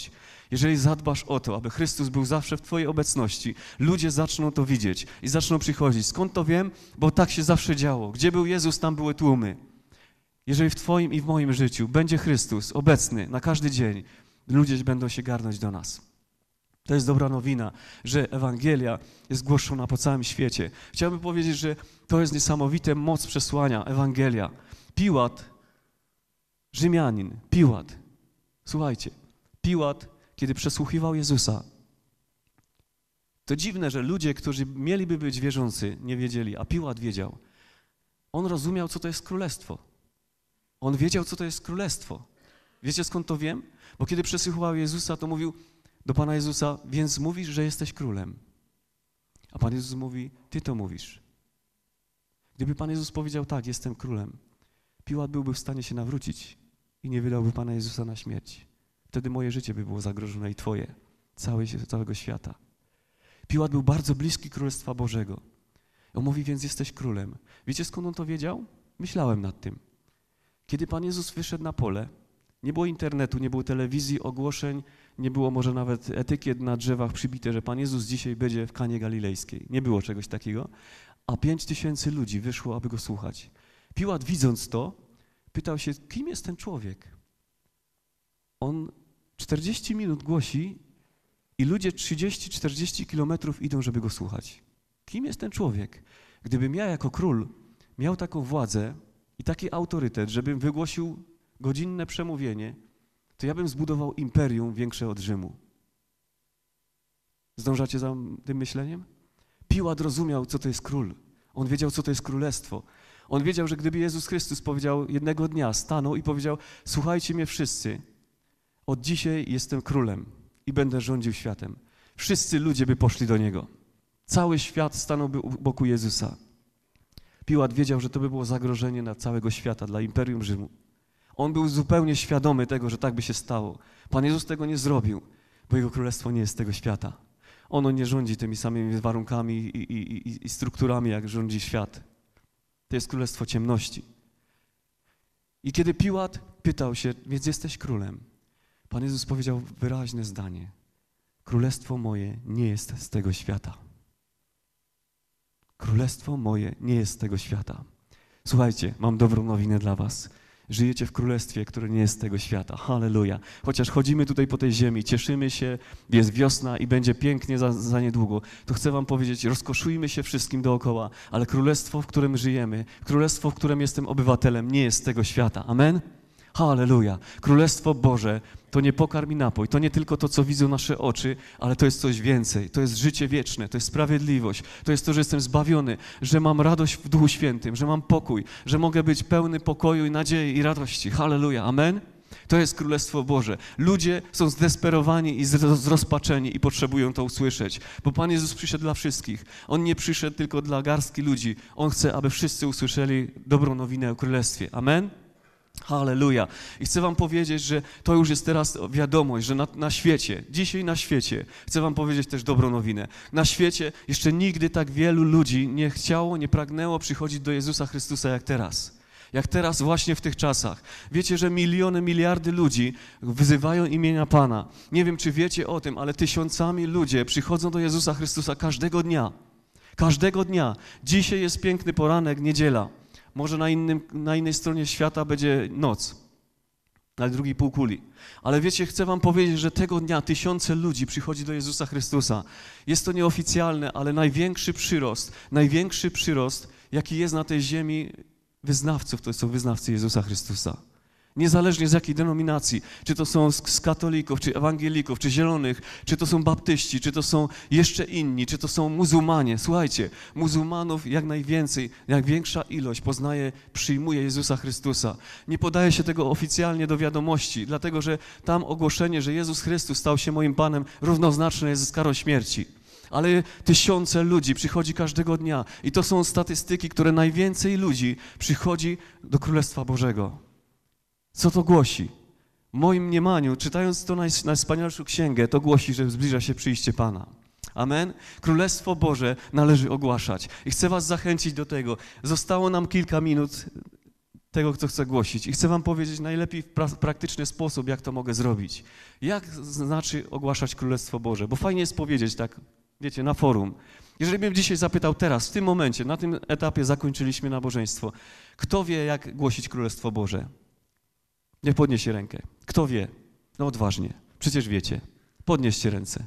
Jeżeli zadbasz o to, aby Chrystus był zawsze w twojej obecności, ludzie zaczną to widzieć i zaczną przychodzić. Skąd to wiem? Bo tak się zawsze działo. Gdzie był Jezus, tam były tłumy. Jeżeli w twoim i w moim życiu będzie Chrystus obecny na każdy dzień, ludzie będą się garnąć do nas. To jest dobra nowina, że Ewangelia jest głoszona po całym świecie. Chciałbym powiedzieć, że to jest niesamowita moc przesłania, Ewangelia. Piłat, Rzymianin, Piłat, słuchajcie, Piłat, kiedy przesłuchiwał Jezusa, to dziwne, że ludzie, którzy mieliby być wierzący, nie wiedzieli, a Piłat wiedział. On rozumiał, co to jest królestwo. On wiedział, co to jest królestwo. Wiecie, skąd to wiem? Bo kiedy przesłuchiwał Jezusa, to mówił do Pana Jezusa, więc mówisz, że jesteś królem. A Pan Jezus mówi, ty to mówisz. Gdyby Pan Jezus powiedział, tak, jestem królem, Piłat byłby w stanie się nawrócić i nie wydałby Pana Jezusa na śmierć. Wtedy moje życie by było zagrożone i twoje, całe, całego świata. Piłat był bardzo bliski Królestwa Bożego. On mówi, więc jesteś królem. Wiecie, skąd on to wiedział? Myślałem nad tym. Kiedy Pan Jezus wyszedł na pole, nie było internetu, nie było telewizji, ogłoszeń, nie było może nawet etykiet na drzewach przybite, że Pan Jezus dzisiaj będzie w Kanie Galilejskiej. Nie było czegoś takiego, a pięć tysięcy ludzi wyszło, aby Go słuchać. Piłat, widząc to, pytał się, kim jest ten człowiek? On czterdzieści minut głosi i ludzie trzydzieści czterdzieści kilometrów idą, żeby Go słuchać. Kim jest ten człowiek? Gdybym ja jako król miał taką władzę i taki autorytet, żebym wygłosił godzinne przemówienie, to ja bym zbudował imperium większe od Rzymu. Zdążacie za tym myśleniem? Piłat rozumiał, co to jest król. On wiedział, co to jest królestwo. On wiedział, że gdyby Jezus Chrystus powiedział jednego dnia, stanął i powiedział, słuchajcie mnie wszyscy, od dzisiaj jestem królem i będę rządził światem. Wszyscy ludzie by poszli do Niego. Cały świat stanąłby u boku Jezusa. Piłat wiedział, że to by było zagrożenie dla całego świata, dla imperium Rzymu. On był zupełnie świadomy tego, że tak by się stało. Pan Jezus tego nie zrobił, bo Jego królestwo nie jest z tego świata. Ono nie rządzi tymi samymi warunkami i, i, i, i strukturami, jak rządzi świat. To jest królestwo ciemności. I kiedy Piłat pytał się, więc jesteś królem, Pan Jezus powiedział wyraźne zdanie. Królestwo moje nie jest z tego świata. Królestwo moje nie jest z tego świata. Słuchajcie, mam dobrą nowinę dla was. Żyjecie w królestwie, które nie jest z tego świata. Halleluja. Chociaż chodzimy tutaj po tej ziemi, cieszymy się, jest wiosna i będzie pięknie za, za niedługo, to chcę wam powiedzieć, rozkoszujmy się wszystkim dookoła, ale królestwo, w którym żyjemy, królestwo, w którym jestem obywatelem, nie jest z tego świata. Amen? Halleluja. Królestwo Boże to nie pokarm i napój, to nie tylko to, co widzą nasze oczy, ale to jest coś więcej. To jest życie wieczne, to jest sprawiedliwość, to jest to, że jestem zbawiony, że mam radość w Duchu Świętym, że mam pokój, że mogę być pełny pokoju i nadziei i radości. Halleluja. Amen? To jest Królestwo Boże. Ludzie są zdesperowani i zrozpaczeni i potrzebują to usłyszeć, bo Pan Jezus przyszedł dla wszystkich. On nie przyszedł tylko dla garstki ludzi. On chce, aby wszyscy usłyszeli dobrą nowinę o Królestwie. Amen? Halleluja. I chcę wam powiedzieć, że to już jest teraz wiadomość, że na, na świecie, dzisiaj na świecie, chcę wam powiedzieć też dobrą nowinę. Na świecie jeszcze nigdy tak wielu ludzi nie chciało, nie pragnęło przychodzić do Jezusa Chrystusa jak teraz. Jak teraz właśnie w tych czasach. Wiecie, że miliony, miliardy ludzi wyzywają imienia Pana. Nie wiem, czy wiecie o tym, ale tysiącami ludzie przychodzą do Jezusa Chrystusa każdego dnia. Każdego dnia. Dzisiaj jest piękny poranek, niedziela. Może na, innym, na innej stronie świata będzie noc, na drugiej półkuli. Ale wiecie, chcę wam powiedzieć, że tego dnia tysiące ludzi przychodzi do Jezusa Chrystusa. Jest to nieoficjalne, ale największy przyrost, największy przyrost, jaki jest na tej ziemi wyznawców, to są wyznawcy Jezusa Chrystusa. Niezależnie z jakiej denominacji, czy to są z, z katolików, czy ewangelików, czy zielonych, czy to są baptyści, czy to są jeszcze inni, czy to są muzułmanie. Słuchajcie, muzułmanów jak najwięcej, jak większa ilość poznaje, przyjmuje Jezusa Chrystusa. Nie podaje się tego oficjalnie do wiadomości, dlatego że tam ogłoszenie, że Jezus Chrystus stał się moim Panem, równoznaczne jest z karą śmierci. Ale tysiące ludzi przychodzi każdego dnia i to są statystyki, które najwięcej ludzi przychodzi do Królestwa Bożego. Co to głosi? W moim mniemaniu, czytając to naj, najwspanialszą księgę, to głosi, że zbliża się przyjście Pana. Amen? Królestwo Boże należy ogłaszać. I chcę was zachęcić do tego. Zostało nam kilka minut tego, kto chcę głosić. I chcę wam powiedzieć najlepiej w pra- praktyczny sposób, jak to mogę zrobić. Jak znaczy ogłaszać Królestwo Boże? Bo fajnie jest powiedzieć tak, wiecie, na forum. Jeżeli bym dzisiaj zapytał teraz, w tym momencie, na tym etapie zakończyliśmy nabożeństwo, kto wie, jak głosić Królestwo Boże? Niech podniesie rękę. Kto wie? No odważnie. Przecież wiecie. Podnieście ręce.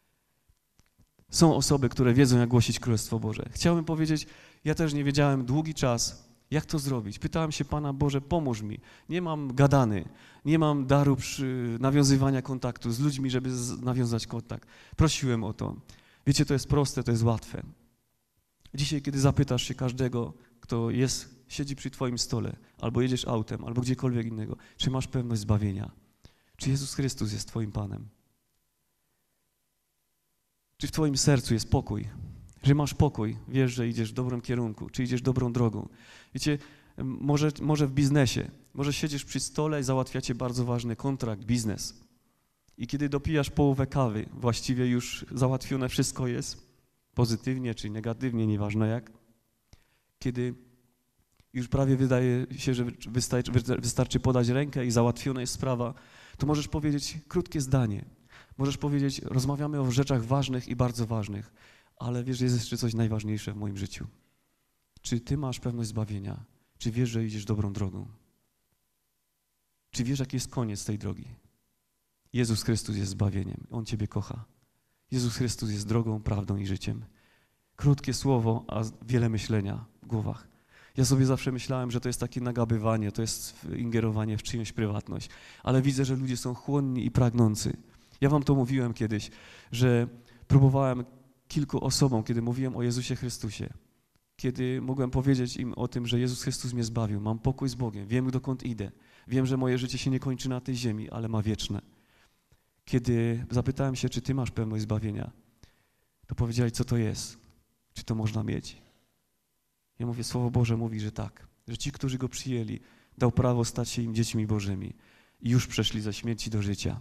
Są osoby, które wiedzą, jak głosić Królestwo Boże. Chciałbym powiedzieć, ja też nie wiedziałem długi czas, jak to zrobić. Pytałem się Pana, Boże, pomóż mi. Nie mam gadany, nie mam daru przy nawiązywania kontaktu z ludźmi, żeby z- nawiązać kontakt. Prosiłem o to. Wiecie, to jest proste, to jest łatwe. Dzisiaj, kiedy zapytasz się każdego, kto jest, siedzi przy Twoim stole, albo jedziesz autem, albo gdziekolwiek innego, czy masz pewność zbawienia? Czy Jezus Chrystus jest Twoim Panem? Czy w Twoim sercu jest pokój? Że masz pokój, wiesz, że idziesz w dobrym kierunku, czy idziesz dobrą drogą. Wiecie, może, może w biznesie, może siedzisz przy stole i załatwiacie bardzo ważny kontrakt, biznes. I kiedy dopijasz połowę kawy, właściwie już załatwione wszystko jest, pozytywnie czy negatywnie, nieważne jak. Kiedy już prawie wydaje się, że wystarczy, wystarczy podać rękę i załatwiona jest sprawa, to możesz powiedzieć krótkie zdanie. Możesz powiedzieć, rozmawiamy o rzeczach ważnych i bardzo ważnych, ale wiesz, jest jeszcze coś najważniejsze w moim życiu. Czy ty masz pewność zbawienia? Czy wiesz, że idziesz dobrą drogą? Czy wiesz, jaki jest koniec tej drogi? Jezus Chrystus jest zbawieniem. On ciebie kocha. Jezus Chrystus jest drogą, prawdą i życiem. Krótkie słowo, a wiele myślenia w głowach. Ja sobie zawsze myślałem, że to jest takie nagabywanie, to jest ingerowanie w czyjąś prywatność, ale widzę, że ludzie są chłonni i pragnący. Ja wam to mówiłem kiedyś, że próbowałem kilku osobom, kiedy mówiłem o Jezusie Chrystusie, kiedy mogłem powiedzieć im o tym, że Jezus Chrystus mnie zbawił, mam pokój z Bogiem, wiem, dokąd idę, wiem, że moje życie się nie kończy na tej ziemi, ale ma wieczne. Kiedy zapytałem się, czy ty masz pewność zbawienia, to powiedzieli, co to jest, czy to można mieć. Ja mówię, Słowo Boże mówi, że tak, że ci, którzy Go przyjęli, dał prawo stać się im dziećmi Bożymi i już przeszli ze śmierci do życia.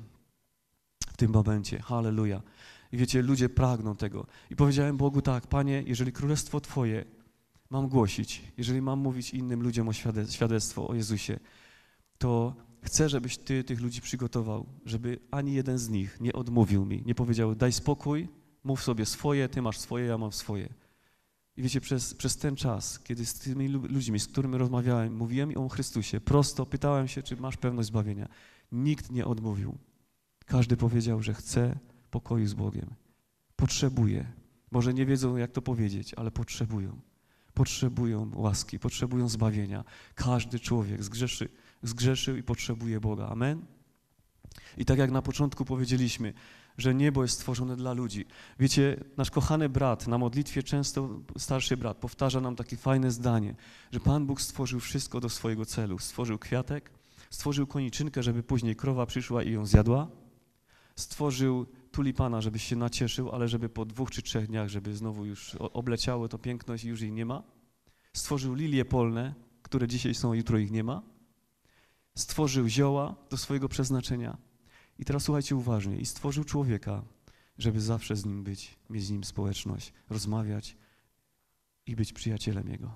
W tym momencie, halleluja. I wiecie, ludzie pragną tego. I powiedziałem Bogu tak, Panie, jeżeli Królestwo Twoje mam głosić, jeżeli mam mówić innym ludziom o świadectwo o Jezusie, to chcę, żebyś Ty tych ludzi przygotował, żeby ani jeden z nich nie odmówił mi, nie powiedział, daj spokój, mów sobie swoje, Ty masz swoje, ja mam swoje. I wiecie, przez, przez ten czas, kiedy z tymi ludźmi, z którymi rozmawiałem, mówiłem im o Chrystusie, prosto pytałem się, czy masz pewność zbawienia. Nikt nie odmówił. Każdy powiedział, że chce pokoju z Bogiem. Potrzebuje. Może nie wiedzą, jak to powiedzieć, ale potrzebują. Potrzebują łaski, potrzebują zbawienia. Każdy człowiek zgrzeszy, zgrzeszył i potrzebuje Boga. Amen? I tak jak na początku powiedzieliśmy, że niebo jest stworzone dla ludzi. Wiecie, nasz kochany brat na modlitwie często, starszy brat, powtarza nam takie fajne zdanie, że Pan Bóg stworzył wszystko do swojego celu. Stworzył kwiatek, stworzył koniczynkę, żeby później krowa przyszła i ją zjadła. Stworzył tulipana, żebyś się nacieszył, ale żeby po dwóch czy trzech dniach, żeby znowu już obleciało to piękność i już jej nie ma. Stworzył lilie polne, które dzisiaj są, a jutro ich nie ma. Stworzył zioła do swojego przeznaczenia. I teraz słuchajcie uważnie. I stworzył człowieka, żeby zawsze z nim być, mieć z nim społeczność, rozmawiać i być przyjacielem jego.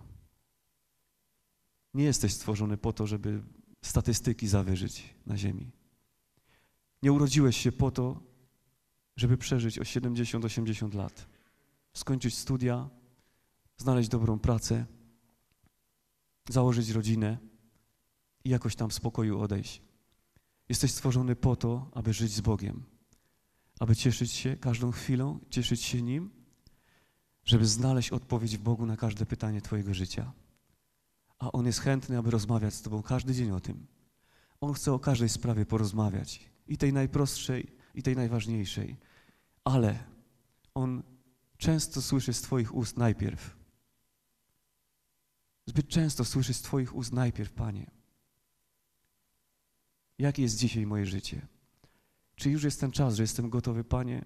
Nie jesteś stworzony po to, żeby statystyki zawyżyć na ziemi. Nie urodziłeś się po to, żeby przeżyć o siedemdziesiąt osiemdziesiąt lat, skończyć studia, znaleźć dobrą pracę, założyć rodzinę i jakoś tam w spokoju odejść. Jesteś stworzony po to, aby żyć z Bogiem, aby cieszyć się każdą chwilą, cieszyć się Nim, żeby znaleźć odpowiedź w Bogu na każde pytanie Twojego życia. A On jest chętny, aby rozmawiać z Tobą każdy dzień o tym. On chce o każdej sprawie porozmawiać, i tej najprostszej, i tej najważniejszej, ale On często słyszy z Twoich ust najpierw. Zbyt często słyszy z Twoich ust najpierw, Panie. Jakie jest dzisiaj moje życie? Czy już jest ten czas, że jestem gotowy, Panie?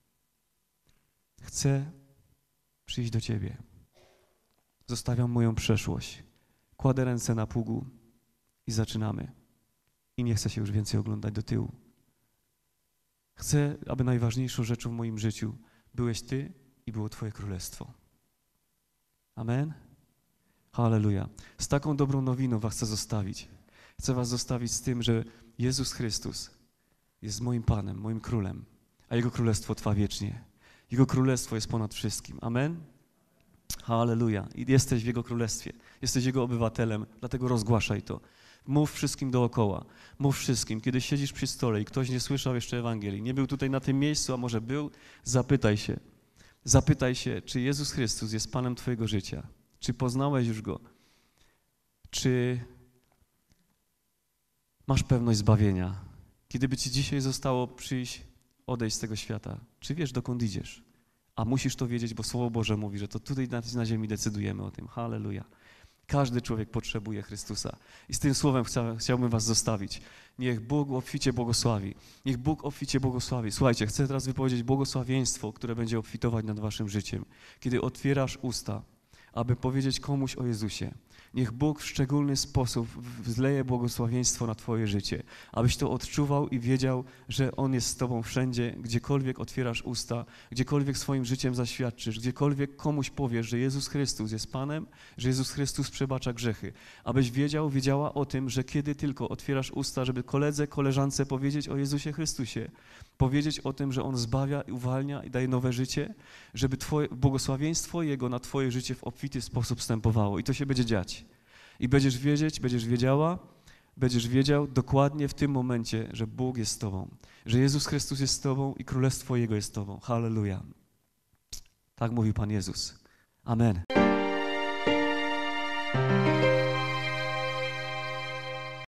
Chcę przyjść do Ciebie. Zostawiam moją przeszłość. Kładę ręce na pługu i zaczynamy. I nie chcę się już więcej oglądać do tyłu. Chcę, aby najważniejszą rzeczą w moim życiu byłeś Ty i było Twoje królestwo. Amen? Halleluja. Z taką dobrą nowiną was chcę zostawić. Chcę was zostawić z tym, że Jezus Chrystus jest moim Panem, moim Królem, a Jego Królestwo trwa wiecznie. Jego Królestwo jest ponad wszystkim. Amen? Halleluja. I jesteś w Jego Królestwie. Jesteś Jego obywatelem, dlatego rozgłaszaj to. Mów wszystkim dookoła. Mów wszystkim. Kiedy siedzisz przy stole i ktoś nie słyszał jeszcze Ewangelii, nie był tutaj na tym miejscu, a może był, zapytaj się. Zapytaj się, czy Jezus Chrystus jest Panem twojego życia. Czy poznałeś już Go? Czy masz pewność zbawienia? Kiedy by ci dzisiaj zostało przyjść, odejść z tego świata, czy wiesz, dokąd idziesz? A musisz to wiedzieć, bo Słowo Boże mówi, że to tutaj na, na ziemi decydujemy o tym. Halleluja. Każdy człowiek potrzebuje Chrystusa. I z tym słowem chcia, chciałbym was zostawić. Niech Bóg obficie błogosławi. Niech Bóg obficie błogosławi. Słuchajcie, chcę teraz wypowiedzieć błogosławieństwo, które będzie obfitować nad waszym życiem. Kiedy otwierasz usta, aby powiedzieć komuś o Jezusie, niech Bóg w szczególny sposób wzleje błogosławieństwo na twoje życie, abyś to odczuwał i wiedział, że On jest z tobą wszędzie, gdziekolwiek otwierasz usta, gdziekolwiek swoim życiem zaświadczysz, gdziekolwiek komuś powiesz, że Jezus Chrystus jest Panem, że Jezus Chrystus przebacza grzechy. Abyś wiedział, wiedziała o tym, że kiedy tylko otwierasz usta, żeby koledze, koleżance powiedzieć o Jezusie Chrystusie, powiedzieć o tym, że On zbawia i uwalnia i daje nowe życie, żeby twoje, błogosławieństwo Jego na twoje życie w obfity sposób wstępowało. I to się będzie dziać. I będziesz wiedzieć, będziesz wiedziała, będziesz wiedział dokładnie w tym momencie, że Bóg jest z tobą, że Jezus Chrystus jest z tobą i Królestwo Jego jest z tobą. Halleluja. Tak mówi Pan Jezus. Amen.